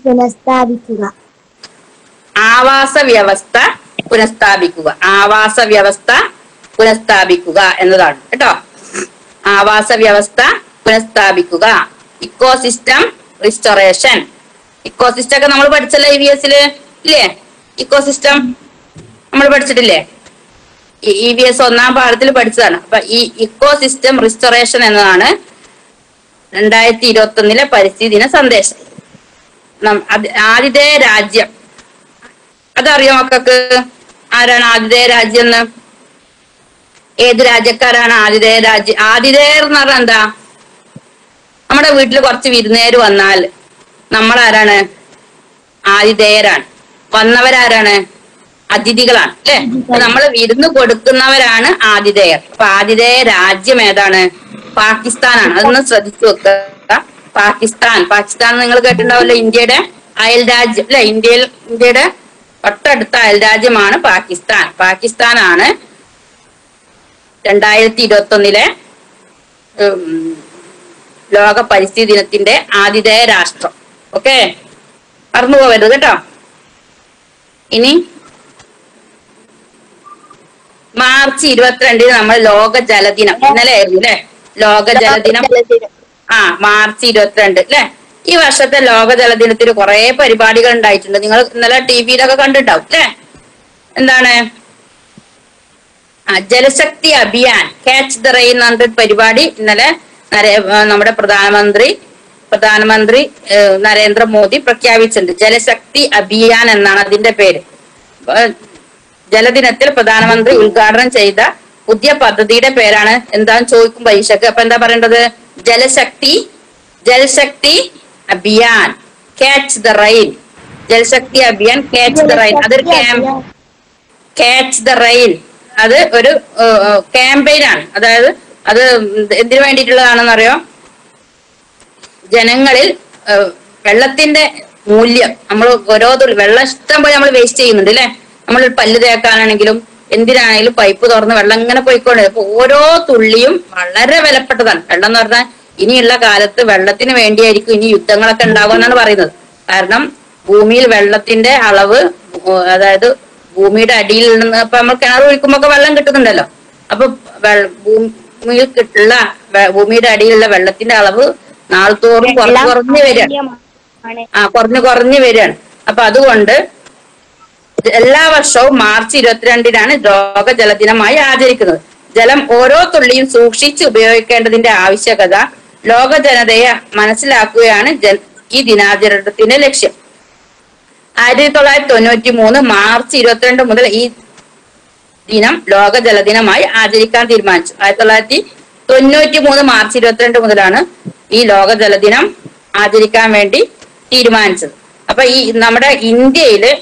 ആവാസ വ്യവസ്ഥ പുനഃസ്ഥാപിക്കുക. ആവാസ വ്യവസ്ഥ പുനഃസ്ഥാപിക്കുക എന്നതാണ് കേട്ടോ. ആവാസ വ്യവസ്ഥ പുനഃസ്ഥാപിക്കുക. Ecosystem restoration. ഇക്കോസിസ്റ്റം ഒക്കെ നമ്മൾ പഠിച്ചല്ലേ ഇ വി എസില് ഇല്ലേ? ഇക്കോസിസ്റ്റം നമ്മൾ പഠിച്ചിട്ടില്ലേ? ഇ വി എസ് ഒന്നാം പാഠത്തിൽ പഠിച്ചതാണ്. അപ്പൊ ഈ ഇക്കോസിസ്റ്റം റിസ്റ്റോറേഷൻ എന്നതാണ് രണ്ടായിരത്തി ഇരുപത്തി ഒന്നിലെ പരിസ്ഥിതി ദിന സന്ദേശം. ആതിഥേയ രാജ്യം അതറിയോ മക്കൾക്ക്? ആരാണ് ആതിഥേയ രാജ്യം എന്ന്? ഏത് രാജ്യക്കാരാണ് ആതിഥേയ രാജ്യം? ആതിഥേയർ എന്ന് പറഞ്ഞാൽ എന്താ? നമ്മുടെ വീട്ടിൽ കുറച്ച് വിരുന്നുകാർ വന്നാൽ നമ്മൾ ആരാണ്? ആതിഥേയരാണ്. വന്നവരാരാണ്? അതിഥികളാണ് അല്ലെ. നമ്മൾ വിരുന്ന് കൊടുക്കുന്നവരാണ് ആതിഥേയർ. അപ്പൊ ആതിഥേയ രാജ്യം ഏതാണ്? പാകിസ്ഥാനാണ്. അതൊന്ന് ശ്രദ്ധിച്ചു വെക്കുക. പാകിസ്ഥാൻ പാകിസ്ഥാൻ നിങ്ങൾ കേട്ടിട്ടുണ്ടാവല്ലോ, ഇന്ത്യയുടെ അയൽ രാജ്യം അല്ലെ. ഇന്ത്യയിൽ ഇന്ത്യയുടെ തൊട്ടടുത്ത അയൽ രാജ്യമാണ് പാകിസ്ഥാൻ. പാകിസ്ഥാനാണ് രണ്ടായിരത്തി ഇരുപത്തി ഒന്നിലെ ലോക പരിസ്ഥിതി ദിനത്തിന്റെ ആതിഥേയ രാഷ്ട്രം. ഓക്കെ, മറന്നു പോകരുത് കേട്ടോ. ഇനി മാർച്ച് ഇരുപത്തിരണ്ടിന് നമ്മൾ ലോക ജലദിനം, ഇന്നലെ ആയിരുന്നു അല്ലെ ലോക ജലദിനം. ആ മാർച്ച് ഇരുപത്തിരണ്ട് അല്ലെ. ഈ വർഷത്തെ ലോക ജലദിനത്തിന് കുറെ പരിപാടികൾ ഉണ്ടായിട്ടുണ്ട്. നിങ്ങൾ ഇന്നലെ ടി വിയിലൊക്കെ കണ്ടിട്ടുണ്ടാവും അല്ലെ. എന്താണ്? ആ Jalshakti Abhiyan, catch the rain എന്ന് പറഞ്ഞൊരു പരിപാടി ഇന്നലെ നമ്മുടെ പ്രധാനമന്ത്രി പ്രധാനമന്ത്രി നരേന്ദ്രമോദി പ്രഖ്യാപിച്ചിട്ടുണ്ട്. ജലശക്തി അഭിയാൻ എന്നാണ് അതിന്റെ പേര്. ജലദിനത്തിൽ പ്രധാനമന്ത്രി ഉദ്ഘാടനം ചെയ്ത പുതിയ പദ്ധതിയുടെ പേരാണ് എന്താന്ന് ചോദിക്കും പരീക്ഷക്ക്. അപ്പൊ എന്താ പറയേണ്ടത്? Jalshakti Jalshakti Abhiyan, catch the rain. Jalshakti Abhiyan catch the rain. അതൊരു ക്യാമ്പ് ക്യാച്ച് ദ റെയിൻ അത് ഒരു ക്യാമ്പയിൻ ആണ്. അതായത് അത് എന്തിനു വേണ്ടിയിട്ടുള്ളതാണെന്ന് അറിയോ? ജനങ്ങളിൽ വെള്ളത്തിന്റെ മൂല്യം, നമ്മൾ ഓരോ തുള്ളി വെള്ളം ഇഷ്ടം പോലെ നമ്മൾ വേസ്റ്റ് ചെയ്യുന്നുണ്ട് അല്ലെ. നമ്മൾ പല്ല് തേക്കാനാണെങ്കിലും എന്തിനാണെങ്കിലും പൈപ്പ് തുറന്ന് വെള്ളം ഇങ്ങനെ പോയിക്കൊണ്ട്, അപ്പൊ ഓരോ തുള്ളിയും വളരെ വിലപ്പെട്ടതാണ്. വെള്ളം എന്ന് പറഞ്ഞാൽ ഇനിയുള്ള കാലത്ത് വെള്ളത്തിന് വേണ്ടിയായിരിക്കും ഇനി യുദ്ധങ്ങളൊക്കെ ഉണ്ടാകും എന്നാണ് പറയുന്നത്. കാരണം ഭൂമിയിൽ വെള്ളത്തിന്റെ അളവ്, അതായത് ഭൂമിയുടെ അടിയിൽ നിന്ന് ഇപ്പൊ നമ്മൾ കിണർ ഒഴിക്കുമ്പോ ഒക്കെ വെള്ളം കിട്ടുന്നുണ്ടല്ലോ. അപ്പൊ ഭൂമിയിൽ കിട്ടുള്ള ഭൂമിയുടെ അടിയിലുള്ള വെള്ളത്തിന്റെ അളവ് നാൾതോറും കുറഞ്ഞു കുറഞ്ഞു വരികയാണ്. ആ കുറഞ്ഞു കുറഞ്ഞു വരികയാണ്. അപ്പൊ അതുകൊണ്ട് എല്ലാ വർഷവും മാർച്ച് ഇരുപത്തിരണ്ടിനാണ് ലോക ജലദിനമായി ആചരിക്കുന്നത്. ജലം ഓരോ തുള്ളിയും സൂക്ഷിച്ച് ഉപയോഗിക്കേണ്ടതിന്റെ ആവശ്യകത ലോക ജനതയെ മനസ്സിലാക്കുകയാണ് ഈ ദിനാചരണത്തിന്റെ ലക്ഷ്യം. ആയിരത്തി തൊള്ളായിരത്തി തൊണ്ണൂറ്റി മൂന്ന് മാർച്ച് ഇരുപത്തിരണ്ട് മുതൽ ഈ ദിനം ലോക ജലദിനമായി ആചരിക്കാൻ തീരുമാനിച്ചു. ആയിരത്തി തൊള്ളായിരത്തി തൊണ്ണൂറ്റി മൂന്ന് മാർച്ച് ഇരുപത്തിരണ്ട് മുതലാണ് ഈ ലോക ജലദിനം ആചരിക്കാൻ വേണ്ടി തീരുമാനിച്ചത്. അപ്പൊ ഈ നമ്മുടെ ഇന്ത്യയില്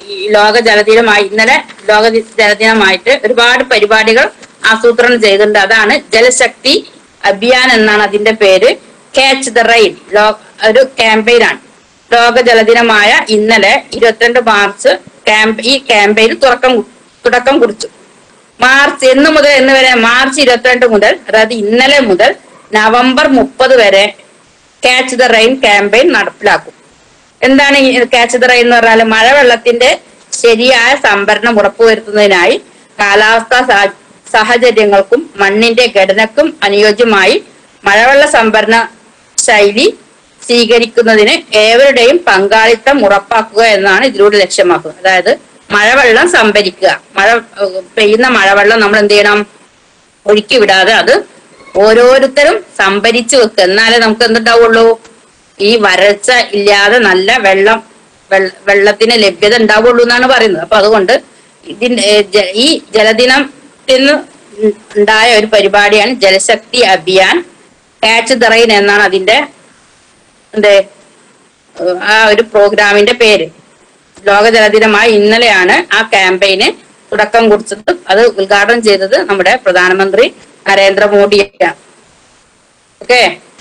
ഈ ലോക ജലദിനമായി ഇന്നലെ ലോക ജലദിനമായിട്ട് ഒരുപാട് പരിപാടികൾ ആസൂത്രണം ചെയ്തിട്ടുണ്ട്. അതാണ് ജലശക്തി അഭിയാൻ എന്നാണ് അതിന്റെ പേര്. ക്യാച്ച് ദ റെയിൻ ലോ ഒരു ക്യാമ്പയിനാണ്. ലോക ജലദിനമായ ഇന്നലെ ഇരുപത്തിരണ്ട് മാർച്ച് ക്യാമ്പ് ഈ ക്യാമ്പയിന് തുടക്കം തുടക്കം കുറിച്ചു. മാർച്ച് എന്ന് മുതൽ എന്ന് വരെ മാർച്ച് ഇരുപത്തിരണ്ട് മുതൽ അതായത് ഇന്നലെ മുതൽ നവംബർ മുപ്പത് വരെ ക്യാച്ച് ദ റെയിൻ ക്യാമ്പയിൻ നടപ്പിലാക്കും. എന്താണ് ഈ ക്യാച്ച് ദ റെയിൻ എന്ന് പറഞ്ഞാൽ മഴവെള്ളത്തിന്റെ ശരിയായ സംഭരണം ഉറപ്പുവരുത്തുന്നതിനായി കാലാവസ്ഥാ സാഹചര്യങ്ങൾക്കും മണ്ണിന്റെ ഘടനക്കും അനുയോജ്യമായി മഴവെള്ള സംഭരണ ശൈലി സ്വീകരിക്കുന്നതിന് ഏവരുടെയും പങ്കാളിത്തം ഉറപ്പാക്കുക എന്നാണ് ഇതിലൂടെ ലക്ഷ്യമാക്കുന്നത്. അതായത് മഴവെള്ളം സംഭരിക്കുക. മഴ പെയ്യുന്ന മഴവെള്ളം നമ്മൾ എന്ത് ചെയ്യണം? ഒഴുക്കി വിടാതെ അത് ഓരോരുത്തരും സംഭരിച്ചു വെക്കുക. എന്നാലേ നമുക്ക് എന്തുണ്ടാവുള്ളൂ? ഈ വരൾച്ച ഇല്ലാതെ നല്ല വെള്ളം വെള്ളത്തിന് ലഭ്യത ഉണ്ടാവുള്ളൂ എന്നാണ് പറയുന്നത്. അപ്പൊ അതുകൊണ്ട് ഇതിന്റെ ഈ ജലദിനത്തിന് ഉണ്ടായ ഒരു പരിപാടിയാണ് Jalshakti Abhiyan. Catch the rain എന്നാണ് അതിന്റെ എന്ത് ആ ഒരു പ്രോഗ്രാമിന്റെ പേര്. ലോക ജലദിനമായി ഇന്നലെയാണ് ആ ക്യാമ്പയിന് തുടക്കം കുറിച്ചത്. അത് ഉദ്ഘാടനം ചെയ്തത് നമ്മുടെ പ്രധാനമന്ത്രി നരേന്ദ്രമോദിയാണ്. ഓക്കെ,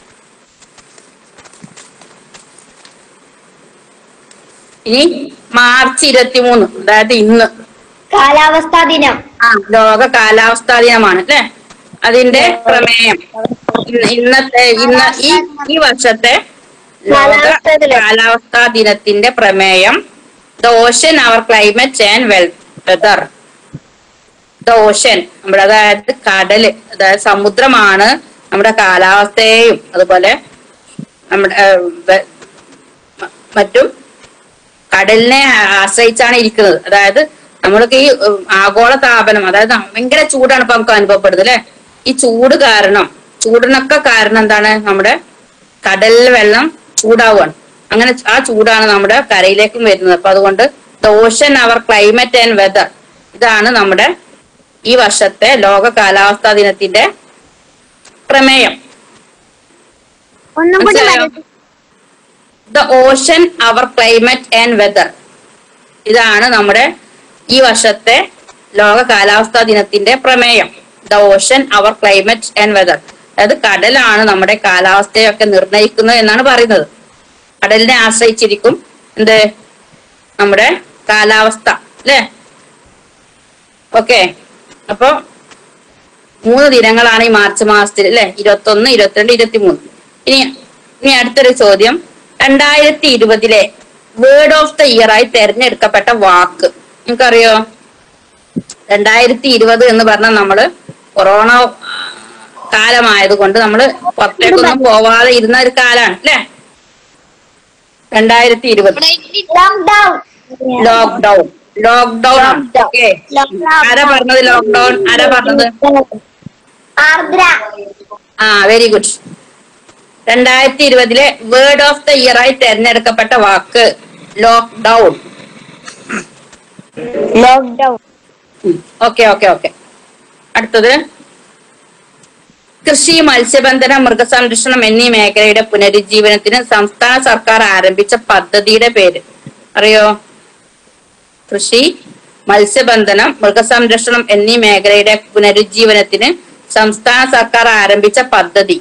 ഇനി മാർച്ച് ഇരുപത്തി മൂന്ന് അതായത് ഇന്ന് കാലാവസ്ഥാ ദിനം. ആ ലോക കാലാവസ്ഥാ ദിനമാണ് അല്ലെ. അതിന്റെ പ്രമേയം ഇന്നത്തെ ഇന്ന ഈ ഈ വർഷത്തെ ലോക കാലാവസ്ഥാ ദിനത്തിന്റെ പ്രമേയം the ocean our climate and weather. The ocean നമ്മുടെ അതായത് കടല് അതായത് സമുദ്രമാണ് നമ്മുടെ കാലാവസ്ഥയെയും അതുപോലെ നമ്മുടെ മറ്റും കടലിനെ ആശ്രയിച്ചാണ് ഇരിക്കുന്നത്. അതായത് നമ്മൾക്ക് ഈ ആഗോള താപനം അതായത് ഭയങ്കര ചൂടാണ് ഇപ്പൊ നമുക്ക് അനുഭവപ്പെടുന്നത് അല്ലെ. ഈ ചൂട് കാരണം ചൂടിനൊക്കെ കാരണം എന്താണ്? നമ്മുടെ കടലിലെ വെള്ളം ചൂടാവുകയാണ്. അങ്ങനെ ആ ചൂടാണ് നമ്മുടെ കരയിലേക്കും വരുന്നത്. അപ്പൊ അതുകൊണ്ട് the ocean our climate and weather ഇതാണ് നമ്മുടെ ഈ വർഷത്തെ ലോക കാലാവസ്ഥാ ദിനത്തിന്റെ പ്രമേയം. The ocean our climate and weather ഇതാണ് നമ്മുടെ ഈ വർഷത്തെ ലോക കാലാവസ്ഥാ ദിനത്തിന്റെ പ്രമേയം. The ocean our climate and weather അതായത് കടലാണ് നമ്മുടെ കാലാവസ്ഥയൊക്കെ നിർണയിക്കുന്നത് എന്നാണ് പറയുന്നത്. കടലിനെ ആശ്രയിച്ചിരിക്കും എന്ത് നമ്മുടെ കാലാവസ്ഥ അല്ലെ. ഓക്കെ, അപ്പൊ മൂന്ന് ദിനങ്ങളാണ് ഈ മാർച്ച് മാസത്തിൽ അല്ലെ. ഇരുപത്തി ഒന്ന് ഇരുപത്തിരണ്ട് ഇരുപത്തി മൂന്ന്. ഇനി ഇനി അടുത്തൊരു ചോദ്യം. രണ്ടായിരത്തി ഇരുപതിലെ വേർഡ് ഓഫ് ദ ഇയർ ആയി തെരഞ്ഞെടുക്കപ്പെട്ട വാക്ക് നിങ്ങൾക്കറിയോ? രണ്ടായിരത്തി ഇരുപത് എന്ന് പറഞ്ഞാൽ നമ്മള് കൊറോണ കാലമായത് കൊണ്ട് നമ്മള് പുറത്തേക്കൊന്നും പോവാതെ ഇരുന്ന ഒരു കാലാണ് അല്ലെ. രണ്ടായിരത്തി ഇരുപത് ലോക്ക്ഡൌൺ ലോക്ക്ഡൌൺ ഓക്കെ. ആരാ പറഞ്ഞത് ലോക്ക്ഡൌൺ? ആരാ പറഞ്ഞത്? ആ വെരി ഗുഡ്. രണ്ടായിരത്തി ഇരുപതിലെ വേർഡ് ഓഫ് ദ ഇയർ ആയി തെരഞ്ഞെടുക്കപ്പെട്ട വാക്ക് lockdown. Lockdown. Okay okay okay. അടുത്തത് കൃഷി, മത്സ്യബന്ധനം, മൃഗസംരക്ഷണം എന്നീ മേഖലയുടെ പുനരുജ്ജീവനത്തിന് സംസ്ഥാന സർക്കാർ ആരംഭിച്ച പദ്ധതിയുടെ പേര് അറിയോ? കൃഷി, മത്സ്യബന്ധനം, മൃഗസംരക്ഷണം എന്നീ മേഖലയുടെ പുനരുജ്ജീവനത്തിന് സംസ്ഥാന സർക്കാർ ആരംഭിച്ച പദ്ധതി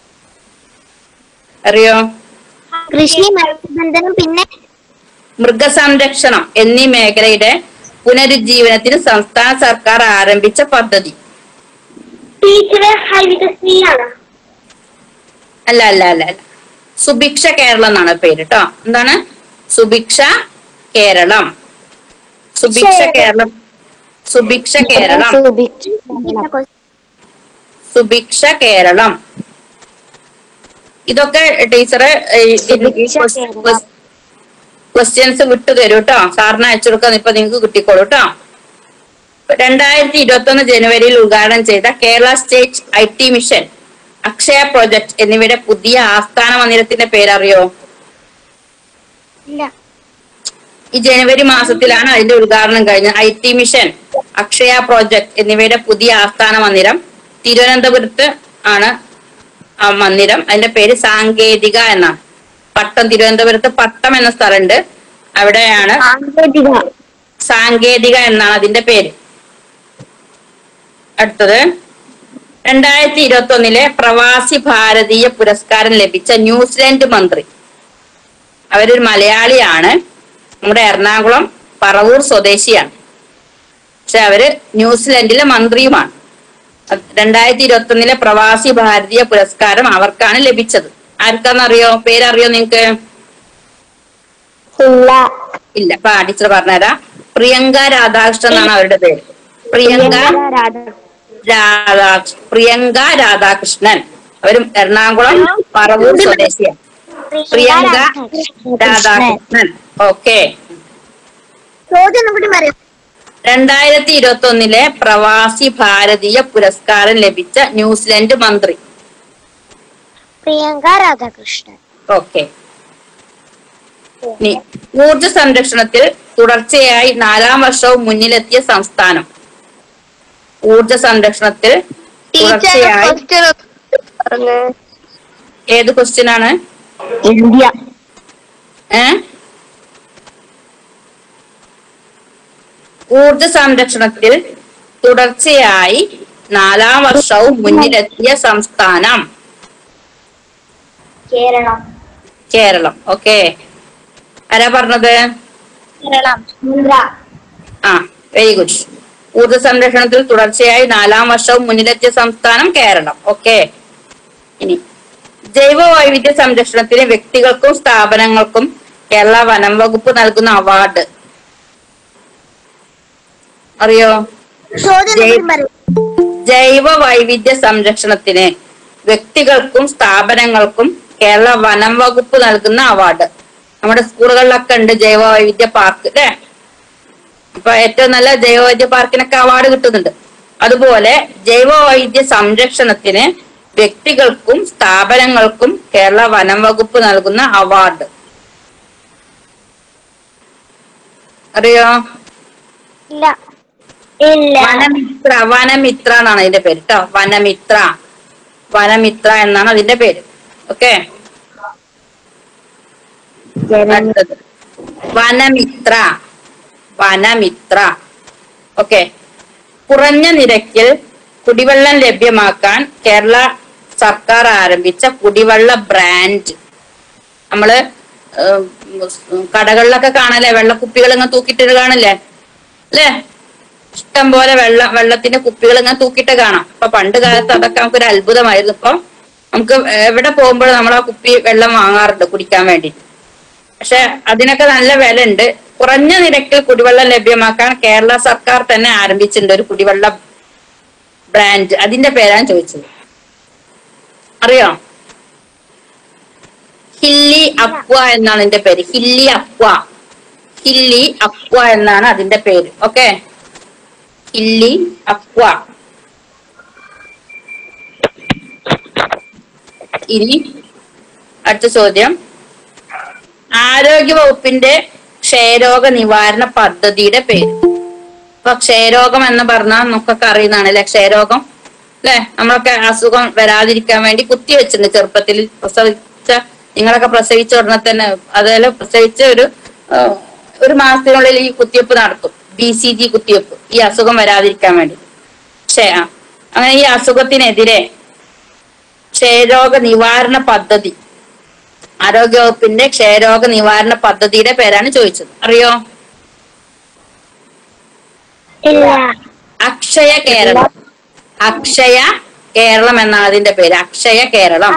അറിയോ? കൃഷി, മത്സ്യബന്ധനം, പിന്നെ മൃഗസംരക്ഷണം എന്നീ മേഖലയുടെ പുനരുജ്ജീവനത്തിന് സംസ്ഥാന സർക്കാർ ആരംഭിച്ച പദ്ധതി. അല്ല അല്ല അല്ല അല്ല സുഭിക്ഷ കേരളം എന്നാണ് പേര് കേട്ടോ. എന്താണ്? സുഭിക്ഷ കേരളം. സുഭിക്ഷ കേരളം സുഭിക്ഷ കേരളം സുഭിക്ഷ കേരളം. ഇതൊക്കെ ടീച്ചറ് ക്വസ്റ്റ്യൻസ് വിട്ടു തരൂ കേട്ടോ. സാറിന് അയച്ചു കൊടുക്കാൻ ഇപ്പൊ നിങ്ങൾക്ക് കിട്ടിക്കോളൂ കേട്ടോ. രണ്ടായിരത്തി ഇരുപത്തി ഒന്ന് ജനുവരിയിൽ ഉദ്ഘാടനം ചെയ്ത Kerala state I T mission, Akshaya project എന്നിവയുടെ പുതിയ ആസ്ഥാന മന്ദിരത്തിന്റെ പേരറിയോ? ഈ ജനുവരി മാസത്തിലാണ് അതിന്റെ ഉദ്ഘാടനം കഴിഞ്ഞത്. I T mission, Akshaya project എന്നിവയുടെ പുതിയ ആസ്ഥാന മന്ദിരം തിരുവനന്തപുരത്ത് ആണ് ആ മന്ദിരം. അതിന്റെ പേര് സാങ്കേതിക എന്നാണ്. പട്ടം, തിരുവനന്തപുരത്ത് പട്ടം എന്ന സ്ഥലമുണ്ട്, അവിടെയാണ് സാങ്കേതിക എന്നാണ് അതിന്റെ പേര്. അടുത്തത് രണ്ടായിരത്തി ഇരുപത്തി ഒന്നിലെ പ്രവാസി ഭാരതീയ പുരസ്കാരം ലഭിച്ച ന്യൂസിലൻഡ് മന്ത്രി. അവരൊരു മലയാളിയാണ്, നമ്മുടെ എറണാകുളം പറവൂർ സ്വദേശിയാണ്. പക്ഷെ അവര് ന്യൂസിലൻഡിലെ മന്ത്രിയുമാണ്. രണ്ടായിരത്തി ഇരുപത്തി ഒന്നിലെ പ്രവാസി ഭാരതീയ പുരസ്കാരം അവർക്കാണ് ലഭിച്ചത്. ആർക്കാന്നറിയോ? പേരറിയോ നിങ്ങക്ക്? ഇല്ല. അപ്പൊ ടീച്ചർ പറഞ്ഞുതരാം. പ്രിയങ്ക രാധാകൃഷ്ണൻ എന്നാണ് അവരുടെ പേര്. പ്രിയങ്ക രാധാ പ്രിയങ്ക രാധാകൃഷ്ണൻ. അവരും എറണാകുളം പറവൂർ സ്വദേശിയാണ്. പ്രിയങ്ക രാധാകൃഷ്ണൻ. ഓക്കെ. രണ്ടായിരത്തി ഇരുപത്തി ഒന്നിലെ പ്രവാസി ഭാരതീയ പുരസ്കാരം ലഭിച്ച ന്യൂസിലൻഡ് മന്ത്രി പ്രിയങ്ക രാധാകൃഷ്ണൻ. ഓക്കെ. ഊർജ സംരക്ഷണത്തിൽ തുടർച്ചയായി നാലാം വർഷവും മുന്നിലെത്തിയ സംസ്ഥാനം. ഊർജ സംരക്ഷണത്തിൽ തുടർച്ചയായി ഏത് ക്വസ്റ്റ്യൻ ആണ്? ഇന്ത്യ. ഏ ഊർജ സംരക്ഷണത്തിൽ തുടർച്ചയായി നാലാം വർഷവും മുന്നിലെത്തിയ സംസ്ഥാനം കേരളം. കേരളം. ഓക്കെ. ആരാ പറഞ്ഞത്? കേരളം. ആ, വെരി ഗുഡ്. ഊർജ സംരക്ഷണത്തിൽ തുടർച്ചയായി നാലാം വർഷവും മുന്നിലെത്തിയ സംസ്ഥാനം കേരളം. ഓക്കെ. ഇനി ജൈവ വൈവിധ്യ സംരക്ഷണത്തിന് വ്യക്തികൾക്കും സ്ഥാപനങ്ങൾക്കും കേരള വനം വകുപ്പ് നൽകുന്ന അവാർഡ് അറിയോ? ജൈവ വൈവിധ്യ സംരക്ഷണത്തിന് വ്യക്തികൾക്കും സ്ഥാപനങ്ങൾക്കും കേരള വനം വകുപ്പ് നൽകുന്ന അവാർഡ്. നമ്മുടെ സ്കൂളുകളിലൊക്കെ ഉണ്ട് ജൈവ വൈവിധ്യ പാർക്ക് അല്ലെ? ഇപ്പൊ ഏറ്റവും നല്ല ജൈവ വൈവിധ്യ പാർക്കിനൊക്കെ അവാർഡ് കിട്ടുന്നുണ്ട്. അതുപോലെ ജൈവ വൈവിധ്യ സംരക്ഷണത്തിന് വ്യക്തികൾക്കും സ്ഥാപനങ്ങൾക്കും കേരള വനം വകുപ്പ് നൽകുന്ന അവാർഡ് അറിയോ? ഇല്ല. ഇല്ല. വനമിത്ര. വനമിത്ര എന്നാണ് അതിന്റെ പേര് കേട്ടോ. വനമിത്ര. വനമിത്ര എന്നാണ് അതിന്റെ പേര്. ഓക്കെ. അടുത്തത് വനമിത്ര. വനമിത്ര. ഓക്കെ. കുറഞ്ഞ നിരക്കിൽ കുടിവെള്ളം ലഭ്യമാക്കാൻ കേരള സർക്കാർ ആരംഭിച്ച കുടിവെള്ള ബ്രാൻഡ്. നമ്മള് കടകളിലൊക്കെ കാണല്ലേ, വെള്ളക്കുപ്പികൾ ഇങ്ങനെ തൂക്കിയിട്ട് കാണില്ലേ അല്ലേ? ഇഷ്ടം പോലെ വെള്ളം വെള്ളത്തിന്റെ കുപ്പികൾ ഇങ്ങനെ തൂക്കിയിട്ട് കാണാം. അപ്പൊ പണ്ട് കാലത്ത് അതൊക്കെ നമുക്കൊരു അത്ഭുതമായിരുന്നു. ഇപ്പൊ നമുക്ക് എവിടെ പോകുമ്പോഴും നമ്മൾ ആ കുപ്പി വെള്ളം വാങ്ങാറുണ്ട് കുടിക്കാൻ വേണ്ടി. പക്ഷെ അതിനൊക്കെ നല്ല വില ഉണ്ട്. കുറഞ്ഞ നിരക്കിൽ കുടിവെള്ളം ലഭ്യമാക്കാൻ കേരള സർക്കാർ തന്നെ ആരംഭിച്ചിട്ടുണ്ട് ഒരു കുടിവെള്ള ബ്രാൻഡ്. അതിന്റെ പേരാണ് ചോദിച്ചത്. അറിയോ? ഹില്ലി അക്വ എന്നാണ് ഇതിന്റെ പേര്. Hilly aqua. ഹില്ലി അക്വ എന്നാണ് അതിന്റെ പേര്. ഓക്കെ. Hilly Aqua. ഇനി അടുത്ത ചോദ്യം, ആരോഗ്യ വകുപ്പിന്റെ ക്ഷയരോഗ നിവാരണ പദ്ധതിയുടെ പേര്. ഇപ്പൊ ക്ഷയരോഗം എന്ന് പറഞ്ഞാൽ നമുക്കൊക്കെ അറിയുന്നതാണ് അല്ലെ? ക്ഷയരോഗം അല്ലെ? നമ്മളൊക്കെ അസുഖം വരാതിരിക്കാൻ വേണ്ടി കുത്തി വെച്ചിട്ടുണ്ട് ചെറുപ്പത്തിൽ. പ്രസവിച്ച നിങ്ങളൊക്കെ പ്രസവിച്ച ഉടനെ തന്നെ, അതുപോലെ പ്രസവിച്ച ഒരു ഒരു മാസത്തിനുള്ളിൽ ഈ കുത്തിവെപ്പ് നടത്തും. ബി സി ജി കുത്തിവെപ്പ്, ഈ അസുഖം വരാതിരിക്കാൻ വേണ്ടി. ക്ഷയ അങ്ങനെ ഈ അസുഖത്തിനെതിരെ ക്ഷയരോഗ നിവാരണ പദ്ധതി, ആരോഗ്യവകുപ്പിന്റെ ക്ഷയരോഗ നിവാരണ പദ്ധതിയുടെ പേരാണ് ചോദിച്ചത്. അറിയോ? അക്ഷയ കേരളം. അക്ഷയ കേരളം എന്നാണ് അതിന്റെ പേര്. Akshaya Keralam.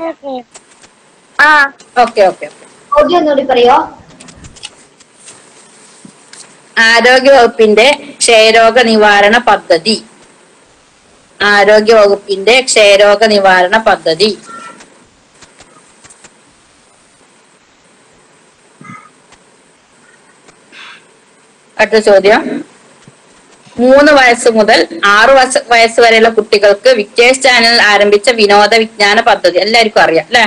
Okay okay okay. പറയോ? ആരോഗ്യ വകുപ്പിന്റെ ക്ഷയരോഗ നിവാരണ പദ്ധതി. ആരോഗ്യ വകുപ്പിന്റെ ക്ഷയരോഗ നിവാരണ പദ്ധതി. അടുത്ത ചോദ്യം, മൂന്ന് വയസ്സ് മുതൽ ആറു വയസ്സ് വരെയുള്ള കുട്ടികൾക്ക് വിക്ടേഴ്സ് ചാനൽ ആരംഭിച്ച വിനോദ വിജ്ഞാന പദ്ധതി എല്ലാവർക്കും അറിയാം അല്ലെ?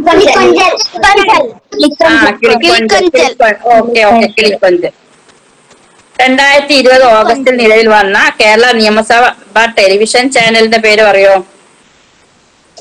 Okay okay Kilikonch. രണ്ടായിരത്തി ഇരുപത് ഓഗസ്റ്റിൽ നിലവിൽ വന്ന കേരള നിയമസഭ ടെലിവിഷൻ ചാനലിന്റെ പേര് പറയോ?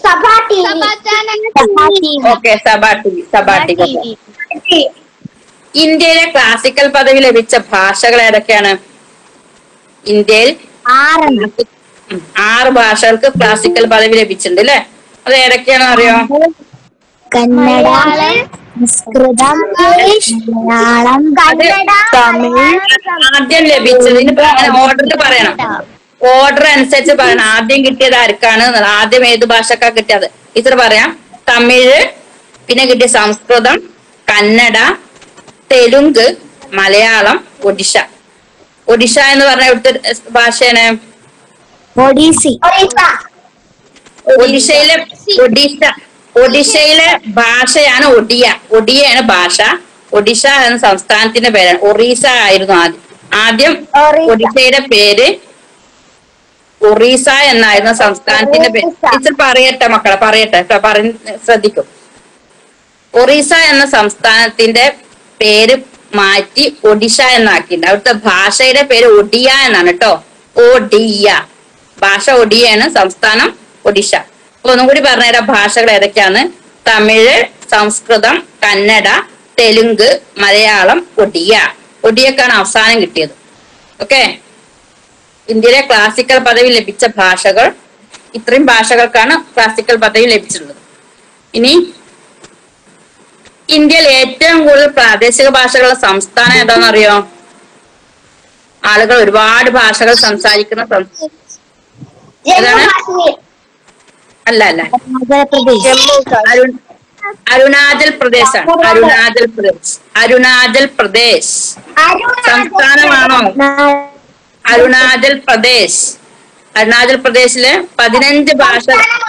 Okay, Sabha T V. Sabha T V. ഇന്ത്യയിലെ ക്ലാസിക്കൽ പദവി ലഭിച്ച ഭാഷകൾ ഏതൊക്കെയാണ്? ഇന്ത്യയിൽ ആറെണ്ണം. ഉം, ആറ് ഭാഷകൾക്ക് ക്ലാസിക്കൽ പദവി ലഭിച്ചിട്ടുണ്ട് അല്ലെ. അത് ഏതൊക്കെയാണെന്ന് അറിയോ? കന്നഡ, സംസ്കൃതം, മലയാളം, തമിഴ്. ആദ്യം ലഭിച്ചതിന് അങ്ങനെ ഓർഡർ പറയണം. ഓർഡർ അനുസരിച്ച് പറയണം. ആദ്യം കിട്ടിയത് ആർക്കാണ്? ആദ്യം ഏത് ഭാഷക്കാ കിട്ടിയത്? ഇത്ര പറയാം. തമിഴ്, പിന്നെ കിട്ടിയ സംസ്കൃതം, കന്നഡ, തെലുങ്ക്, മലയാളം, ഒഡീഷ. ഒഡീഷ എന്ന് പറഞ്ഞ ഇവിടുത്തെ ഭാഷയാണ് ഒഡീസി. ഒഡീഷയിലെ ഒഡീഷ ഒഡീഷയിലെ ഭാഷയാണ് ഒഡിയ. ഒഡിയയാണ് ഭാഷ. ഒഡീഷ എന്ന സംസ്ഥാനത്തിന്റെ പേരാണ്. ഒറീസ ആയിരുന്നു ആദ്യം. ആദ്യം ഒഡീഷയുടെ പേര് ഒറീസ എന്നായിരുന്നു സംസ്ഥാനത്തിന്റെ പേര്. ടീച്ചർ പറയട്ടെ മക്കളെ, പറയട്ടെ, പറഞ്ഞ് ശ്രദ്ധിക്കും. ഒറീസ എന്ന സംസ്ഥാനത്തിന്റെ പേര് മാറ്റി ഒഡീഷ എന്നാക്കിയിട്ടുണ്ട്. അവിടുത്തെ ഭാഷയുടെ പേര് ഒഡിയ എന്നാണ് കേട്ടോ. ഒഡിയ ഭാഷ ഒഡിയാണ്, സംസ്ഥാനം ഒഡീഷ. അപ്പൊ ഒന്നും കൂടി പറഞ്ഞുതരാം ഭാഷകൾ ഏതൊക്കെയാണ്. തമിഴ്, സംസ്കൃതം, കന്നഡ, തെലുങ്ക്, മലയാളം, ഒഡിയ. ഒഡിയക്കാണ് അവസാനം കിട്ടിയത്. ഓക്കെ. ഇന്ത്യയിലെ ക്ലാസിക്കൽ പദവി ലഭിച്ച ഭാഷകൾ ഇത്രയും ഭാഷകൾക്കാണ് ക്ലാസിക്കൽ പദവി ലഭിച്ചിട്ടുള്ളത്. ഇനി ഇന്ത്യയിൽ ഏറ്റവും കൂടുതൽ പ്രാദേശിക ഭാഷകളുള്ള സംസ്ഥാനം ഏതാണെന്ന് അറിയോ? ആളുകൾ ഒരുപാട് ഭാഷകൾ സംസാരിക്കുന്ന ഏതാണ്? അല്ല അല്ല അരുൺ അരുണാചൽ പ്രദേശാണ്. അരുണാചൽ പ്രദേശ്. അരുണാചൽ പ്രദേശ് സംസ്ഥാനമാണോ? അരുണാചൽ പ്രദേശ്. അരുണാചൽ പ്രദേശില് പതിനഞ്ച് ഭാഷ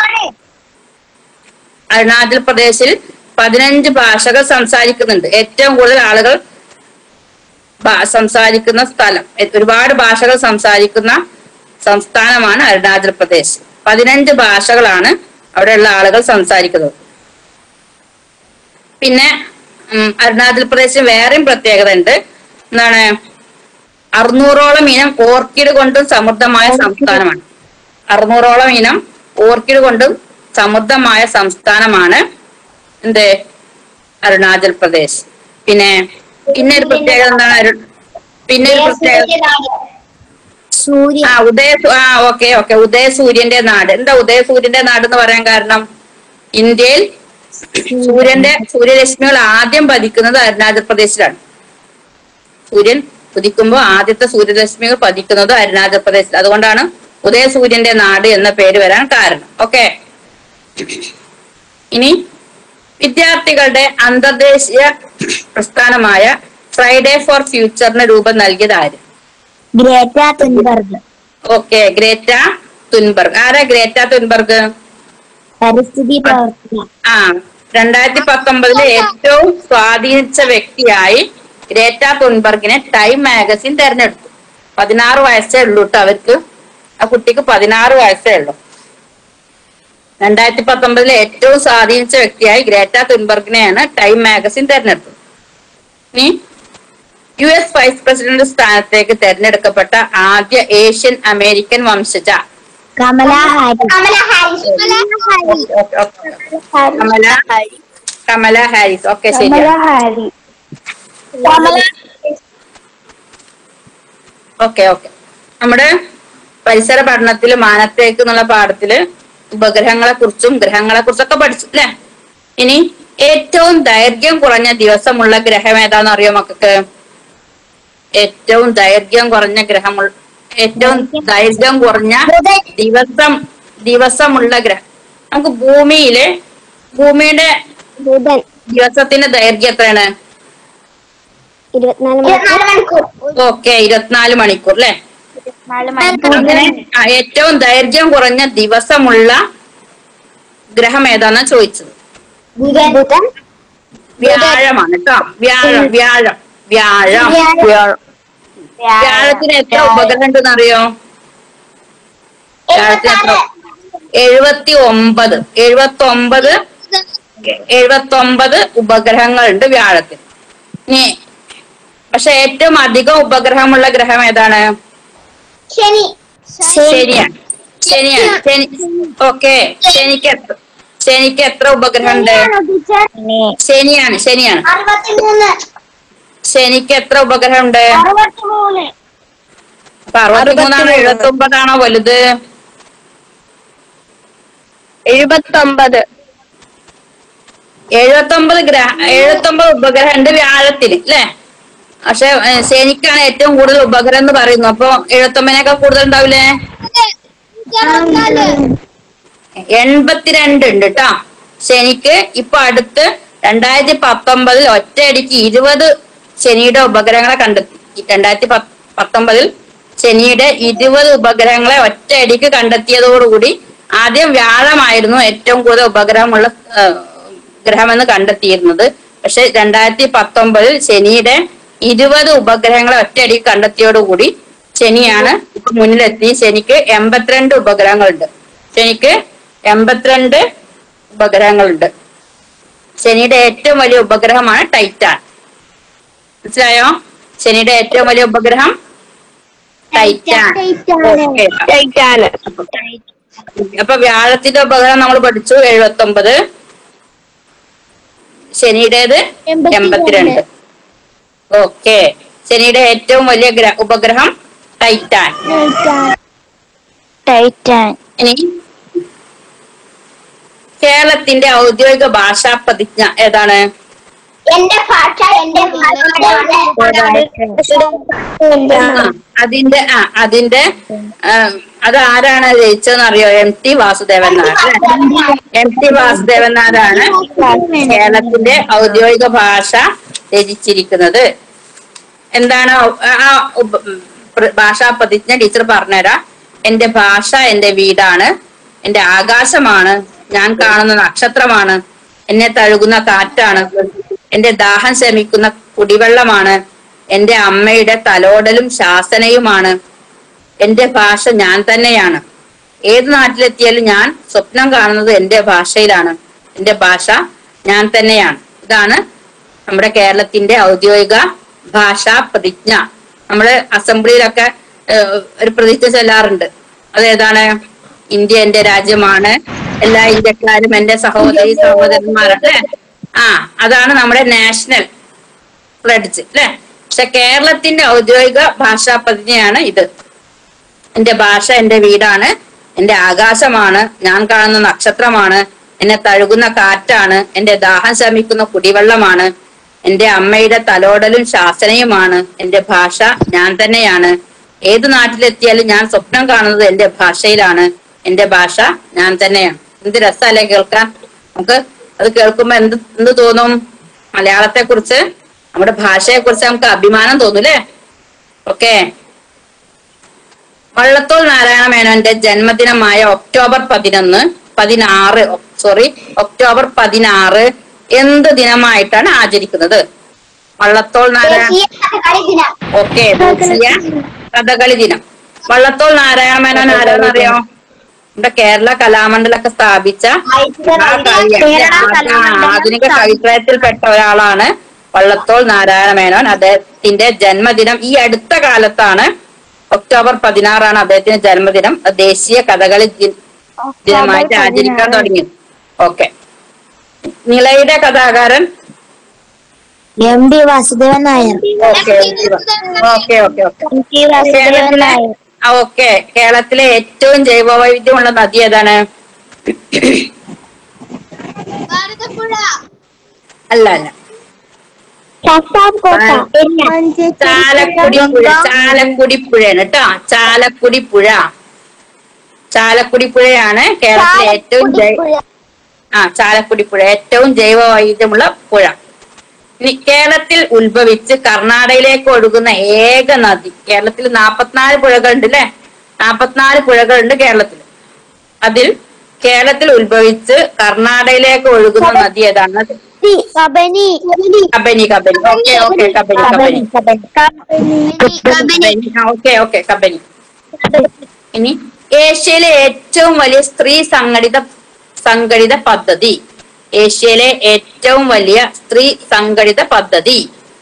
അരുണാചൽ പ്രദേശിൽ പതിനഞ്ച് ഭാഷകൾ സംസാരിക്കുന്നുണ്ട്. ഏറ്റവും കൂടുതൽ ആളുകൾ സംസാരിക്കുന്ന സ്ഥലം, ഒരുപാട് ഭാഷകൾ സംസാരിക്കുന്ന സംസ്ഥാനമാണ് അരുണാചൽ പ്രദേശ്. പതിനഞ്ച് ഭാഷകളാണ് അവിടെയുള്ള ആളുകൾ സംസാരിക്കുന്നത്. പിന്നെ അരുണാചൽ പ്രദേശിന് വേറെയും പ്രത്യേകത ഉണ്ട്. എന്താണ്? അറുന്നൂറോളം ഇനം ഓർക്കിഡ് കൊണ്ടും സമൃദ്ധമായ സംസ്ഥാനമാണ്. അറുന്നൂറോളം ഇനം ഓർക്കിഡ് കൊണ്ടും സമൃദ്ധമായ സംസ്ഥാനമാണ് എന്ത്? അരുണാചൽ പ്രദേശ്. പിന്നെ പിന്നെ ഒരു പ്രത്യേകത എന്താണ്? അരു പിന്നെ ഒരു പ്രത്യേകത ആ ഉദയ ആ ഓക്കെ ഓക്കെ ഉദയസൂര്യന്റെ നാട്. എന്താ ഉദയസൂര്യന്റെ നാട് എന്ന് പറയാൻ കാരണം? ഇന്ത്യയിൽ സൂര്യന്റെ സൂര്യരശ്മികൾ ആദ്യം പതിക്കുന്നത് അരുണാചൽ പ്രദേശിലാണ്. സൂര്യൻ ഉദിക്കുമ്പോൾ ആദ്യത്തെ സൂര്യരശ്മികൾ പതിക്കുന്നത് അരുണാചൽ പ്രദേശിൽ. അതുകൊണ്ടാണ് ഉദയസൂര്യന്റെ നാട് എന്ന പേര് വരാൻ കാരണം. ഓക്കെ. ഇനി വിദ്യാർത്ഥികളുടെ അന്തർദേശീയ പ്രസ്ഥാനമായ ഫ്രൈഡേ ഫോർ ഫ്യൂച്ചറിന് രൂപം നൽകിയത് ആര്? Greta Thunberg. Okay, Greta Thunberg. ആരാ ഗ്രേറ്റ തുൻബർഗ്? പരിസ്ഥിതി പ്രവർത്തക. ആ രണ്ടായിരത്തി പത്തൊമ്പതിലെ ഏറ്റവും സ്വാധീനിച്ച വ്യക്തിയായി ഗ്രേറ്റ തുൻബർഗിനെ ടൈം മാഗസിൻ തെരഞ്ഞെടുത്തു. പതിനാറ് വയസ്സേ ഉള്ളൂ കേട്ടോ അവർക്ക്. ആ കുട്ടിക്ക് പതിനാറ് വയസ്സേ ഉള്ളൂ. രണ്ടായിരത്തി പത്തൊമ്പതിലെ ഏറ്റവും സ്വാധീനിച്ച വ്യക്തിയായി ഗ്രേറ്റ തുൻബർഗിനെയാണ് ടൈം മാഗസിൻ തെരഞ്ഞെടുത്തത്. ഇനി യു എസ് വൈസ് പ്രസിഡന്റ് സ്ഥാനത്തേക്ക് തെരഞ്ഞെടുക്കപ്പെട്ട ആദ്യ ഏഷ്യൻ അമേരിക്കൻ വംശജ Kamala Harris. Kamala Kamala Harris. Okay, ശരി. ഓക്കെ ഓക്കെ നമ്മുടെ പരിസര പഠനത്തില് മാനത്തേക്ക് എന്നുള്ള പാഠത്തില് ഉപഗ്രഹങ്ങളെ കുറിച്ചും ഗ്രഹങ്ങളെ കുറിച്ചൊക്കെ പഠിച്ചു അല്ലെ. ഇനി ഏറ്റവും ദൈർഘ്യം കുറഞ്ഞ ദിവസമുള്ള ഗ്രഹം ഏതാന്ന് അറിയോ മക്കൾക്ക്? ഏറ്റവും ദൈർഘ്യം കുറഞ്ഞ ഗ്രഹമുള്ള ഏറ്റവും ദൈർഘ്യം കുറഞ്ഞ ദിവസം ദിവസമുള്ള ഗ്രഹം നമുക്ക് ഭൂമിയിലെ ഭൂമിയുടെ ദിവസത്തിന്റെ ദൈർഘ്യം എത്രയാണ്? ഓക്കെ, ഇരുപത്തിനാല് മണിക്കൂർ അല്ലെ. അങ്ങനെ ഏറ്റവും ദൈർഘ്യം കുറഞ്ഞ ദിവസമുള്ള ഗ്രഹം ഏതാന്നാ ചോദിച്ചത്? വ്യാഴമാണ് കേട്ടോ. വ്യാഴം വ്യാഴം വ്യാഴം വ്യാഴത്തിന് എത്ര ഉപഗ്രഹം ഉണ്ടെന്ന് അറിയോ? വ്യാഴത്തിന് എത്ര? എഴുപത്തി ഒമ്പത് എഴുപത്തി ഒമ്പത് എഴുപത്തി ഒമ്പത് ഉപഗ്രഹങ്ങളുണ്ട് വ്യാഴത്തിന്. ഇനി പക്ഷെ ഏറ്റവും അധികം ഉപഗ്രഹമുള്ള ഗ്രഹം ഏതാണ്? ശനിയാണ്. ശനിയാണ് ശനി. ഓക്കെ, ശനിക്ക് എത്ര ശനിക്ക് എത്ര ഉപഗ്രഹം ഉണ്ട്? ശനിയാണ് ശനിയാണ് ശനിക്ക് എത്ര ഉപഗ്രഹം ഉണ്ട്? അറുപത്തിമൂന്ന്. അപ്പൊ അറുപത്തിമൂന്നാണോ എഴുപത്തി ഒമ്പതാണോ വലുത്? എഴുപത്തി ഒമ്പത്. എഴുപത്തി ഒമ്പത് ഗ്രഹ എഴുപത്തി ഒമ്പത് ഉപഗ്രഹം ഉണ്ട് വ്യാഴത്തിന് അല്ലെ? പക്ഷെ ശനിക്കാണ് ഏറ്റവും കൂടുതൽ ഉപഗ്രഹം എന്ന് പറയുന്നു. അപ്പൊ എഴുപത്തി ഒമ്പതിനേക്കാൾ കൂടുതൽ ഉണ്ടാവില്ലേ? എൺപത്തിരണ്ട് ഉണ്ട് കേട്ടോ ശനിക്ക്. ഇപ്പൊ അടുത്ത് രണ്ടായിരത്തി പത്തൊമ്പതിൽ ഒറ്റയടിക്ക് ഇരുപത് ശനിയുടെ ഉപഗ്രഹങ്ങളെ കണ്ടെത്തി. രണ്ടായിരത്തി പ പത്തൊമ്പതിൽ ശനിയുടെ ഇരുപത് ഉപഗ്രഹങ്ങളെ ഒറ്റയടിക്ക് കണ്ടെത്തിയതോടുകൂടി ആദ്യം വ്യാഴമായിരുന്നു ഏറ്റവും കൂടുതൽ ഉപഗ്രഹമുള്ള ഗ്രഹമെന്ന് കണ്ടെത്തിയിരുന്നത്. പക്ഷെ രണ്ടായിരത്തി പത്തൊമ്പതിൽ ശനിയുടെ ഇരുപത് ഉപഗ്രഹങ്ങളെ ഒറ്റയടിക്ക് കണ്ടെത്തിയോടുകൂടി ശനിയാണ് ഇപ്പൊ മുന്നിലെത്തി. ശനിക്ക് എൺപത്തിരണ്ട് ഉപഗ്രഹങ്ങളുണ്ട്. ശനിക്ക് എൺപത്തിരണ്ട് ഉപഗ്രഹങ്ങളുണ്ട്. ശനിയുടെ ഏറ്റവും വലിയ ഉപഗ്രഹമാണ് ടൈറ്റാൻ. മനസ്സിലായോ? ശനിയുടെ ഏറ്റവും വലിയ ഉപഗ്രഹം ടൈറ്റാൻ. അപ്പൊ വ്യാഴത്തിന്റെ ഉപഗ്രഹം നമ്മൾ പഠിച്ചു എഴുപത്തി ഒമ്പത്, ശനിയുടേത് എൺപത്തിരണ്ട്. ഓക്കെ, ശനിയുടെ ഏറ്റവും വലിയ ഉപഗ്രഹം ടൈറ്റാൻ. ടൈറ്റാൻ. ഇനി കേരളത്തിന്റെ ഔദ്യോഗിക ഭാഷാ പ്രതിജ്ഞ ഏതാണ്? എന്റെ ഭാഷ എന്റെ അതിന്റെ ആ അതിന്റെ അത് ആരാണ് രചിച്ചതെന്ന് അറിയോ? M T Vasudevan Nair. M T Vasudevan നായരാണ് കേരളത്തിന്റെ ഔദ്യോഗിക ഭാഷ രചിച്ചിരിക്കുന്നത്. എന്താണ് ആ ഭാഷാ പ്രതിജ്ഞ? ടീച്ചർ പറഞ്ഞുതരാം. എന്റെ ഭാഷ എന്റെ വീടാണ്, എന്റെ ആകാശമാണ്, ഞാൻ കാണുന്ന നക്ഷത്രമാണ്, എന്നെ തഴുകുന്ന കാറ്റാണ്, എന്റെ ദാഹം ശമിക്കുന്ന കുടിവെള്ളമാണ്, എന്റെ അമ്മയുടെ തലോടലും ശാസനയുമാണ്, എന്റെ ഭാഷ ഞാൻ തന്നെയാണ്. ഏത് നാട്ടിലെത്തിയാലും ഞാൻ സ്വപ്നം കാണുന്നത് എന്റെ ഭാഷയിലാണ്, എന്റെ ഭാഷ ഞാൻ തന്നെയാണ്. ഇതാണ് നമ്മുടെ കേരളത്തിന്റെ ഔദ്യോഗിക ഭാഷാ പ്രതിജ്ഞ. നമ്മള് അസംബ്ലിയിലൊക്കെ ഒരു പ്രതിജ്ഞ ചൊല്ലാറുണ്ട്. അതേതാണ്? ഇന്ത്യ എന്റെ രാജ്യമാണ്, എല്ലാ ഇന്ത്യക്കാരും എന്റെ സഹോദരി സഹോദരന്മാരാണ്. ആ അതാണ് നമ്മുടെ നാഷണൽ പ്ലഡ്ജ് അല്ലെ? പക്ഷെ കേരളത്തിന്റെ ഔദ്യോഗിക ഭാഷാ പ്രതിജ്ഞയാണ് ഇത്. എന്റെ ഭാഷ എന്റെ വീടാണ്, എന്റെ ആകാശമാണ്, ഞാൻ കാണുന്ന നക്ഷത്രമാണ്, എന്നെ തഴുകുന്ന കാറ്റാണ്, എന്റെ ദാഹം ശമിക്കുന്ന കുടിവെള്ളമാണ്, എന്റെ അമ്മയുടെ തലോടലും ശാസനയുമാണ്, എന്റെ ഭാഷ ഞാൻ തന്നെയാണ്. ഏത് നാട്ടിലെത്തിയാലും ഞാൻ സ്വപ്നം കാണുന്നത് എന്റെ ഭാഷയിലാണ്, എന്റെ ഭാഷ ഞാൻ തന്നെയാണ്. എന്ത് രസമല്ലേ കേൾക്കാൻ? നമുക്ക് അത് കേൾക്കുമ്പോ എന്ത് എന്ത് തോന്നും? മലയാളത്തെ കുറിച്ച്, നമ്മുടെ ഭാഷയെ കുറിച്ച് നമുക്ക് അഭിമാനം തോന്നൂല്ലേ? ഓക്കെ. വള്ളത്തോൾ നാരായണ മേനോന്റെ ജന്മദിനമായ ഒക്ടോബർ പതിനൊന്ന് പതിനാറ് സോറി ഒക്ടോബർ പതിനാറ് എന്ത് ദിനമായിട്ടാണ് ആചരിക്കുന്നത്? വള്ളത്തോൾ നാരായണ ഓക്കെ ദേശീയ കഥകളി ദിനം. വള്ളത്തോൾ നാരായണ മേനോൻ ആരാന്നറിയോ? നമ്മുടെ കേരള കലാമണ്ഡലൊക്കെ സ്ഥാപിച്ച ആധുനിക കവിത്രയത്തിൽപ്പെട്ട ഒരാളാണ് വള്ളത്തോൾ നാരായണ മേനോൻ. അദ്ദേഹത്തിന്റെ ജന്മദിനം ഈ അടുത്ത കാലത്താണ്, ഒക്ടോബർ പതിനാറാണ് അദ്ദേഹത്തിന്റെ ജന്മദിനം. ദേശീയ കഥകളി ദിനമായിട്ട് ആചരിക്കാൻ തുടങ്ങി. ഓക്കെ. നിളയുടെ കഥാകാരൻ M T Vasudevan Nair. Okay okay okay okay കേരളത്തിലെ ഓക്കെ കേരളത്തിലെ ഏറ്റവും ജൈവവൈവിധ്യമുള്ള നദി ഏതാണ്? അല്ല അല്ല ചാലക്കുടി പുഴ. ചാലക്കുടി പുഴയാണ് കേട്ടോ. ചാലക്കുടി പുഴ. ചാലക്കുടി പുഴയാണ് കേരളത്തിലെ ഏറ്റവും ജൈവ ആ ചാലക്കുടി പുഴ ഏറ്റവും ജൈവ വൈവിധ്യമുള്ള പുഴ. ഇനി കേരളത്തിൽ ഉത്ഭവിച്ച് കർണാടകയിലേക്ക് ഒഴുകുന്ന ഏക നദി. കേരളത്തിൽ നാപ്പത്തിനാല് പുഴകളുണ്ട് അല്ലെ? നാപ്പത്തിനാല് പുഴകളുണ്ട് കേരളത്തിൽ. അതിൽ കേരളത്തിൽ ഉത്ഭവിച്ച് കർണാടകയിലേക്ക് ഒഴുകുന്ന നദി ഏതാണ്? Kabani. Kabani. Okay okay Kabani Kabani okay okay Kabani. ഇനി ഏഷ്യയിലെ ഏറ്റവും വലിയ സ്ത്രീ സംഘടിത സംഘടിത പദ്ധതി. ഏഷ്യയിലെ ഏറ്റവും വലിയ സ്ത്രീ സംഘടിത പദ്ധതി.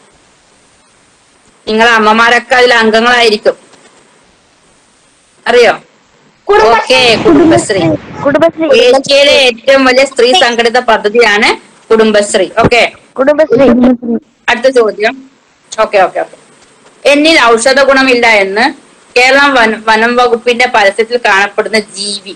നിങ്ങളെ അമ്മമാരൊക്കെ അതിൽ അംഗങ്ങളായിരിക്കും, അറിയോ? ഓക്കെ, കുടുംബശ്രീ. ഏഷ്യയിലെ ഏറ്റവും വലിയ സ്ത്രീ സംഘടിത പദ്ധതിയാണ് കുടുംബശ്രീ. ഓക്കെ, കുടുംബശ്രീ. അടുത്ത ചോദ്യം. ഓക്കെ ഓക്കെ ഓക്കെ എന്നിൽ ഔഷധ ഗുണമില്ല എന്ന് കേരളം വന വനം വകുപ്പിന്റെ പരസ്യത്തിൽ കാണപ്പെടുന്ന ജീവി.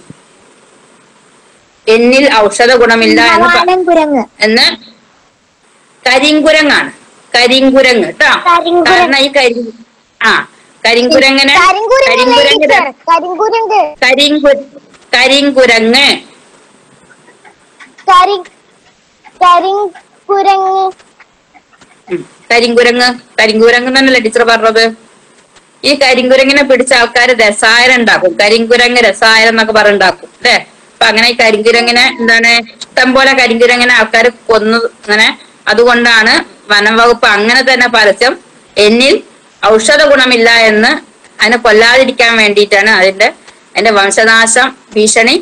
എന്നിൽ ഔഷധ ഗുണമില്ല എന്ന് വാലൻ കുരങ്ങ്. എന്ന് കരിങ്കുരങ്ങാണ്. കരിങ്കുരങ്ങ് കേട്ടോ. കരിങ്കുരങ്ങ്. കാരണം ഈ കരി ആ കരിങ്കുരങ്ങനെ കരിങ്കുരങ്ങ് കരിങ്കുരങ്ങ് കരിങ്കു കരിങ്കുരങ്ങ് കരി കരിങ്കുരങ്ങ് ഉം. കരിങ്കുരങ്ങ് കരിങ്കുരങ്ങ് എന്നല്ലേ ടീച്ചർ പറഞ്ഞത്. ഈ കരിങ്കുരങ്ങിനെ പിടിച്ച ആൾക്കാര് രസായനം ഉണ്ടാക്കും. കരിങ്കുരങ്ങ് രസായനം എന്നൊക്കെ പറഞ്ഞുണ്ടാക്കും അല്ലെ. അപ്പൊ അങ്ങനെ ഈ കരിങ്കുരങ്ങിനെ എന്താണ് ഇഷ്ടം പോലെ കരിങ്കുരങ്ങിനെ ആൾക്കാർ കൊന്നു അങ്ങനെ. അതുകൊണ്ടാണ് വനം വകുപ്പ് അങ്ങനെ തന്നെ പരസ്യം എന്നിൽ ഔഷധ ഗുണമില്ല എന്ന് അതിനെ കൊല്ലാതിരിക്കാൻ വേണ്ടിയിട്ടാണ് അതിന്റെ അതിന്റെ വംശനാശം ഭീഷണി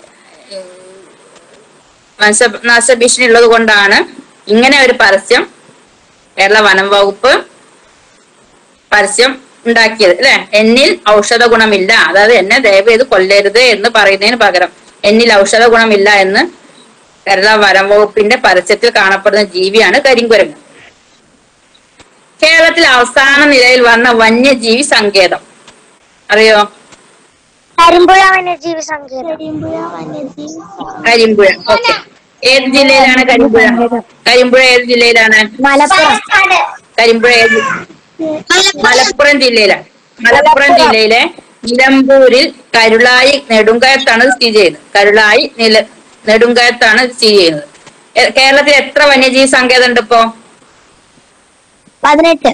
വംശനാശ ഭീഷണി ഉള്ളത് കൊണ്ടാണ് ഇങ്ങനെ ഒരു പരസ്യം കേരള വനം വകുപ്പ് പരസ്യം ഉണ്ടാക്കിയത് അല്ലെ. എന്നിൽ ഔഷധ ഗുണമില്ല, അതായത് എന്നെ ദയവ് ചെയ്ത് കൊല്ലരുത് എന്ന് പറയുന്നതിന് പകരം എന്നിൽ ഔഷധ ഗുണമില്ല എന്ന് കേരള വനം വകുപ്പിന്റെ പരസ്യത്തിൽ കാണപ്പെടുന്ന ജീവിയാണ് കരിങ്കുരങ്ങ്. കേരളത്തിൽ അവസാന നിലയിൽ വന്ന വന്യജീവി സങ്കേതം അറിയോ? കരിമ്പുഴ വന്യജീവി സങ്കേതം. കരിമ്പുഴ. ഓക്കെ. ഏത് ജില്ലയിലാണ് കരിമ്പുഴ? കരിമ്പുഴ ഏത് ജില്ലയിലാണ്? മലപ്പുറം. കരിമ്പുഴ ഏത്? മലപ്പുറം ജില്ലയിലാണ്. മലപ്പുറം ജില്ലയിലെ നിലമ്പൂരിൽ കരുളായി നെടുങ്കയത്താണ് ഇത് സ്ഥിതി ചെയ്യുന്നത്. കരുളായി നില നെടുങ്കയത്താണ് ഇത് സ്ഥിതി ചെയ്യുന്നത്. എ- കേരളത്തിൽ എത്ര വന്യജീവി സങ്കേതം ഉണ്ട് ഇപ്പോ? പതിനെട്ട്.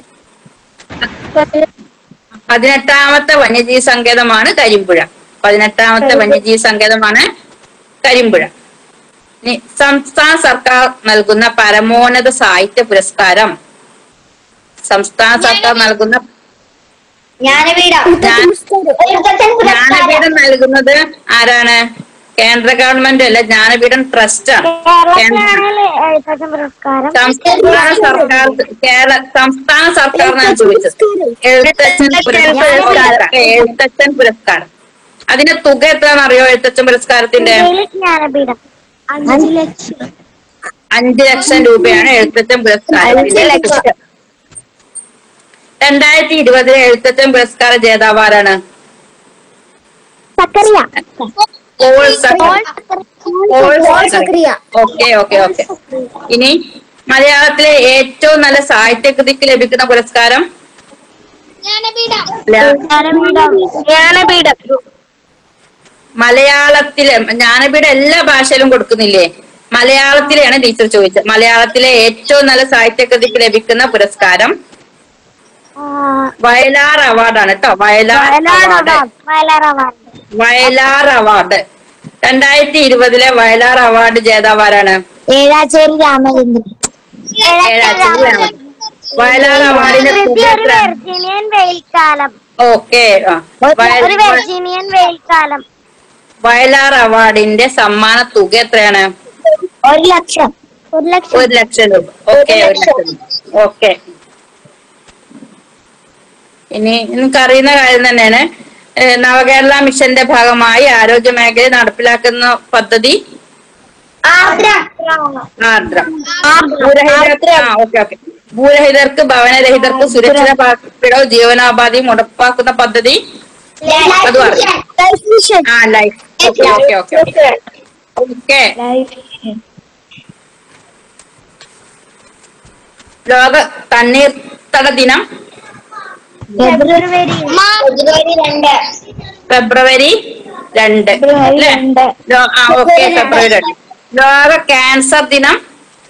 പതിനെട്ടാമത്തെ വന്യജീവി സങ്കേതമാണ് കരിമ്പുഴ. പതിനെട്ടാമത്തെ വന്യജീവി സങ്കേതമാണ് കരിമ്പുഴ. ഇനി സംസ്ഥാന സർക്കാർ നൽകുന്ന പരമോന്നത സാഹിത്യ പുരസ്കാരം. സംസ്ഥാന സർക്കാർ നൽകുന്ന ജ്ഞാനപീഠം. ജ്ഞാനപീഠം നൽകുന്നത് ആരാണ്? കേന്ദ്ര ഗവൺമെന്റ് അല്ല, ജ്ഞാനപീഠം ട്രസ്റ്റ് ആണ്. പുരസ്കാരം. സംസ്ഥാന സർക്കാർ കേരള സംസ്ഥാന സർക്കാരിനാണ് ചോദിച്ചത്. എഴുത്തച്ഛൻ പുരസ്കാരം. എഴുത്തച്ഛൻ പുരസ്കാരം. അതിന്റെ തുക എത്രയാണെന്ന് അറിയോ? എഴുത്തച്ഛൻ പുരസ്കാരത്തിന്റെ ജ്ഞാനപീഠം അഞ്ച് ലക്ഷം. അഞ്ചു ലക്ഷം രൂപയാണ് എഴുത്തച്ഛൻ പുരസ്കാരം. രണ്ടായിരത്തി ഇരുപതിലെ എഴുത്തച്ഛൻ പുരസ്കാര ജേതാവ് ആരാണ്? Zacharia. Paul Zacharia. Paul Paul Zacharia. Zacharia. Okay okay okay. ഇനി മലയാളത്തിലെ ഏറ്റവും നല്ല സാഹിത്യകൃതിക്ക് ലഭിക്കുന്ന പുരസ്കാരം? ജ്ഞാനപീഠം. മലയാളത്തിലെ ജ്ഞാനപീഠം എല്ലാ ഭാഷയിലും കൊടുക്കുന്നില്ലേ? മലയാളത്തിലെയാണ് ടീച്ചർ ചോദിച്ചത്. മലയാളത്തിലെ ഏറ്റവും നല്ല സാഹിത്യകൃതിക്ക് ലഭിക്കുന്ന പുരസ്കാരം വയലാർ അവാർഡാണ് കേട്ടോ. വയലാർ അവാർഡ്. വയലാർ അവാർഡ്. രണ്ടായിരത്തി ഇരുപതിലെ വയലാർ അവാർഡ് ജേതാവ് ആരാണ്? ഏഴാച്ചേരി രാമചന്ദ്രൻ. ഏഴാച്ചേരി രാമൻ. വയലാർ അവാർഡിന്റെ തുക എത്ര? വെർജീനിയൻ വെയിൽക്കാലം. ഓക്കെ. ഒരു വെർജീനിയൻ വെയിൽക്കാലം. വയലാർ അവാർഡിന്റെ സമ്മാന തുക എത്രയാണ്? ഒരു ലക്ഷം. ഒരു ലക്ഷം. ഒരു ലക്ഷം രൂപ. ഓക്കെ. ഒരു ലക്ഷം രൂപ. ഓക്കെ. ഇനി നിങ്ങൾക്ക് അറിയുന്ന കാര്യം തന്നെയാണ്. ഏഹ് നവകേരള മിഷന്റെ ഭാഗമായി ആരോഗ്യ മേഖലയിൽ നടപ്പിലാക്കുന്ന പദ്ധതി ആർദ്രം. ആർദ്രം. ഭൂരഹിതർക്ക് ആ ഓക്കെ ഓക്കെ ഭൂരഹിതർക്ക് ഭവനരഹിതർക്ക് സുരക്ഷിത പാർപ്പിടവും ജീവനോപാധിയും ഉറപ്പാക്കുന്ന പദ്ധതി അതും അറിയാം. ആ life. Okay okay okay okay. ലോക തണ്ണീർത്തട ദിനം ഫെബ്രുവരി രണ്ട്. ഫെബ്രുവരി രണ്ട് അല്ലേ? ലോ- ആ ഓക്കെ ഫെബ്രുവരി രണ്ട്. ലോക ക്യാൻസർ ദിനം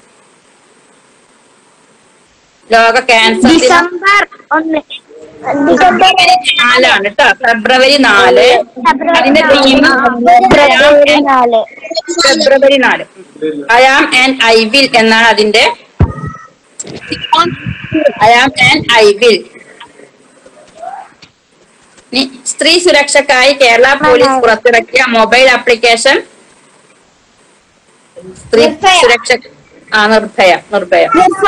ലോക ക്യാൻസർ ദിനം ഡിസംബർ ഒന്ന്. ഡിസംബർ നാലാണ് കേട്ടോ. ഫെബ്രുവരി നാല്. അതിന്റെ തീം ഫെബ്രുവരി നാല്. ഫെബ്രുവരി നാല്. I am and I will എന്നാണ് അതിന്റെ I am and I will. സ്ത്രീ സുരക്ഷക്കായി കേരള പോലീസ് പുറത്തിറക്കിയ മൊബൈൽ ആപ്ലിക്കേഷൻ സ്ത്രീ സുരക്ഷ ആ Nirbhaya. Nirbhaya.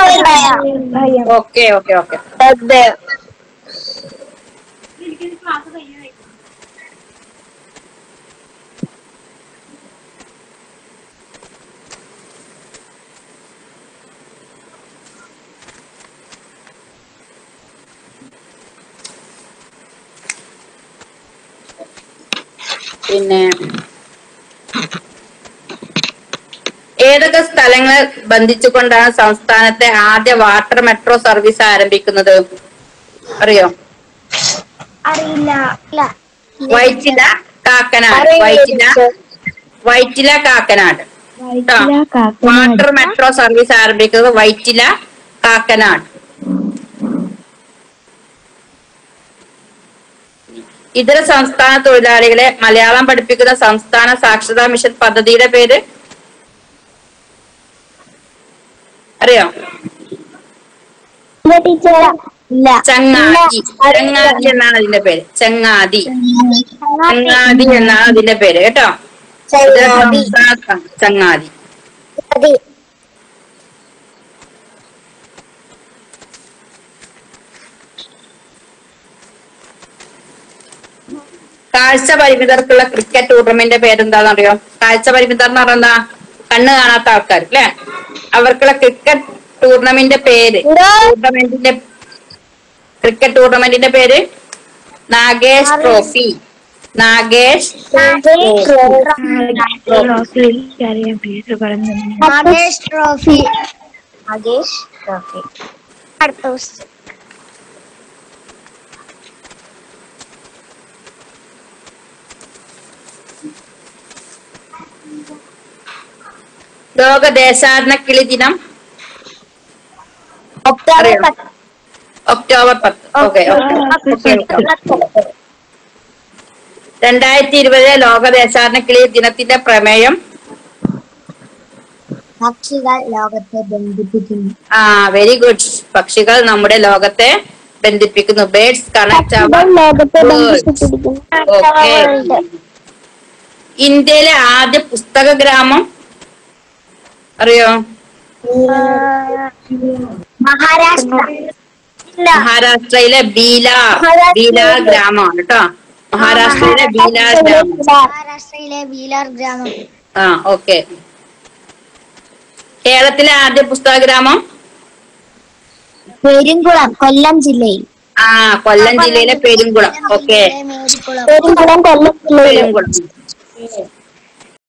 Okay okay okay. പിന്നെ ഏതൊക്കെ സ്ഥലങ്ങളെ ബന്ധിച്ചുകൊണ്ടാണ് സംസ്ഥാനത്തെ ആദ്യ വാട്ടർ മെട്രോ സർവീസ് ആരംഭിക്കുന്നത്? അറിയോ? അറിയില്ല. Vyttila Kakkanad. Vyttila Vyttila Kakkanad. Water metro service ആരംഭിക്കുന്നത് വൈറ്റില കാക്കനാട്. ഇതര സംസ്ഥാന തൊഴിലാളികളെ മലയാളം പഠിപ്പിക്കുന്ന സംസ്ഥാന സാക്ഷരതാ മിഷൻ പദ്ധതിയുടെ പേര് അറിയോ? ചങ്ങാതി. ചങ്ങാതി എന്നാണ് അതിന്റെ പേര്. ചങ്ങാതി. ചങ്ങാതി എന്നാണ് അതിന്റെ പേര് കേട്ടോ. ചങ്ങാതി. കാഴ്ച പരിമിതർക്കുള്ള ക്രിക്കറ്റ് ടൂർണമെന്റിന്റെ പേരെന്താണെന്ന് അറിയോ? കാഴ്ച പരിമിതർ എന്ന് പറഞ്ഞാൽ എന്താ? കണ്ണ് കാണാത്ത ആൾക്കാർ അല്ലെ? അവർക്കുള്ള ക്രിക്കറ്റ് ടൂർണമെന്റിന്റെ പേര് ടൂർണമെന്റിന്റെ ക്രിക്കറ്റ് ടൂർണമെന്റിന്റെ പേര് Nagesh trophy. Nagesh Nagesh trophy. Nagesh trophy. അടുത്ത ക്വസ്റ്റ്യൻ. ലോക ദേശാടന കിളി ദിനം ഒക്ടോബർ പത്ത്. ഒക്ടോബർ പത്ത്. ഓക്കെ. രണ്ടായിരത്തി ഇരുപതിലെ ലോക ദേശാടന കിളി ദിനത്തിന്റെ പ്രമേയം പക്ഷികൾ ലോകത്തെ ബന്ധിപ്പിക്കുന്നു. ആ വെരി ഗുഡ്. പക്ഷികൾ നമ്മുടെ ലോകത്തെ ബന്ധിപ്പിക്കുന്നു. Birds connect our world. Okay. ഇന്ത്യയിലെ ആദ്യ പുസ്തക ഗ്രാമം അറിയോ? മഹാരാഷ്ട്ര. മഹാരാഷ്ട്രയിലെ ബീലാർ. ബീലാർ ഗ്രാമമാണ് കേട്ടോ. മഹാരാഷ്ട്രയിലെ ബീലാർ ഗ്രാമം. മഹാരാഷ്ട്രയിലെ ബീലാർ ഗ്രാമം. ആ ഓക്കെ. കേരളത്തിലെ ആദ്യ പുസ്തക ഗ്രാമം പെരുങ്കുളം, കൊല്ലം ജില്ലയിൽ. ആ കൊല്ലം ജില്ലയിലെ പെരുങ്കുളം. ഓക്കെ. പെരുങ്കുളം കൊല്ലം ജില്ലയിൽ. പെരുങ്കുളം.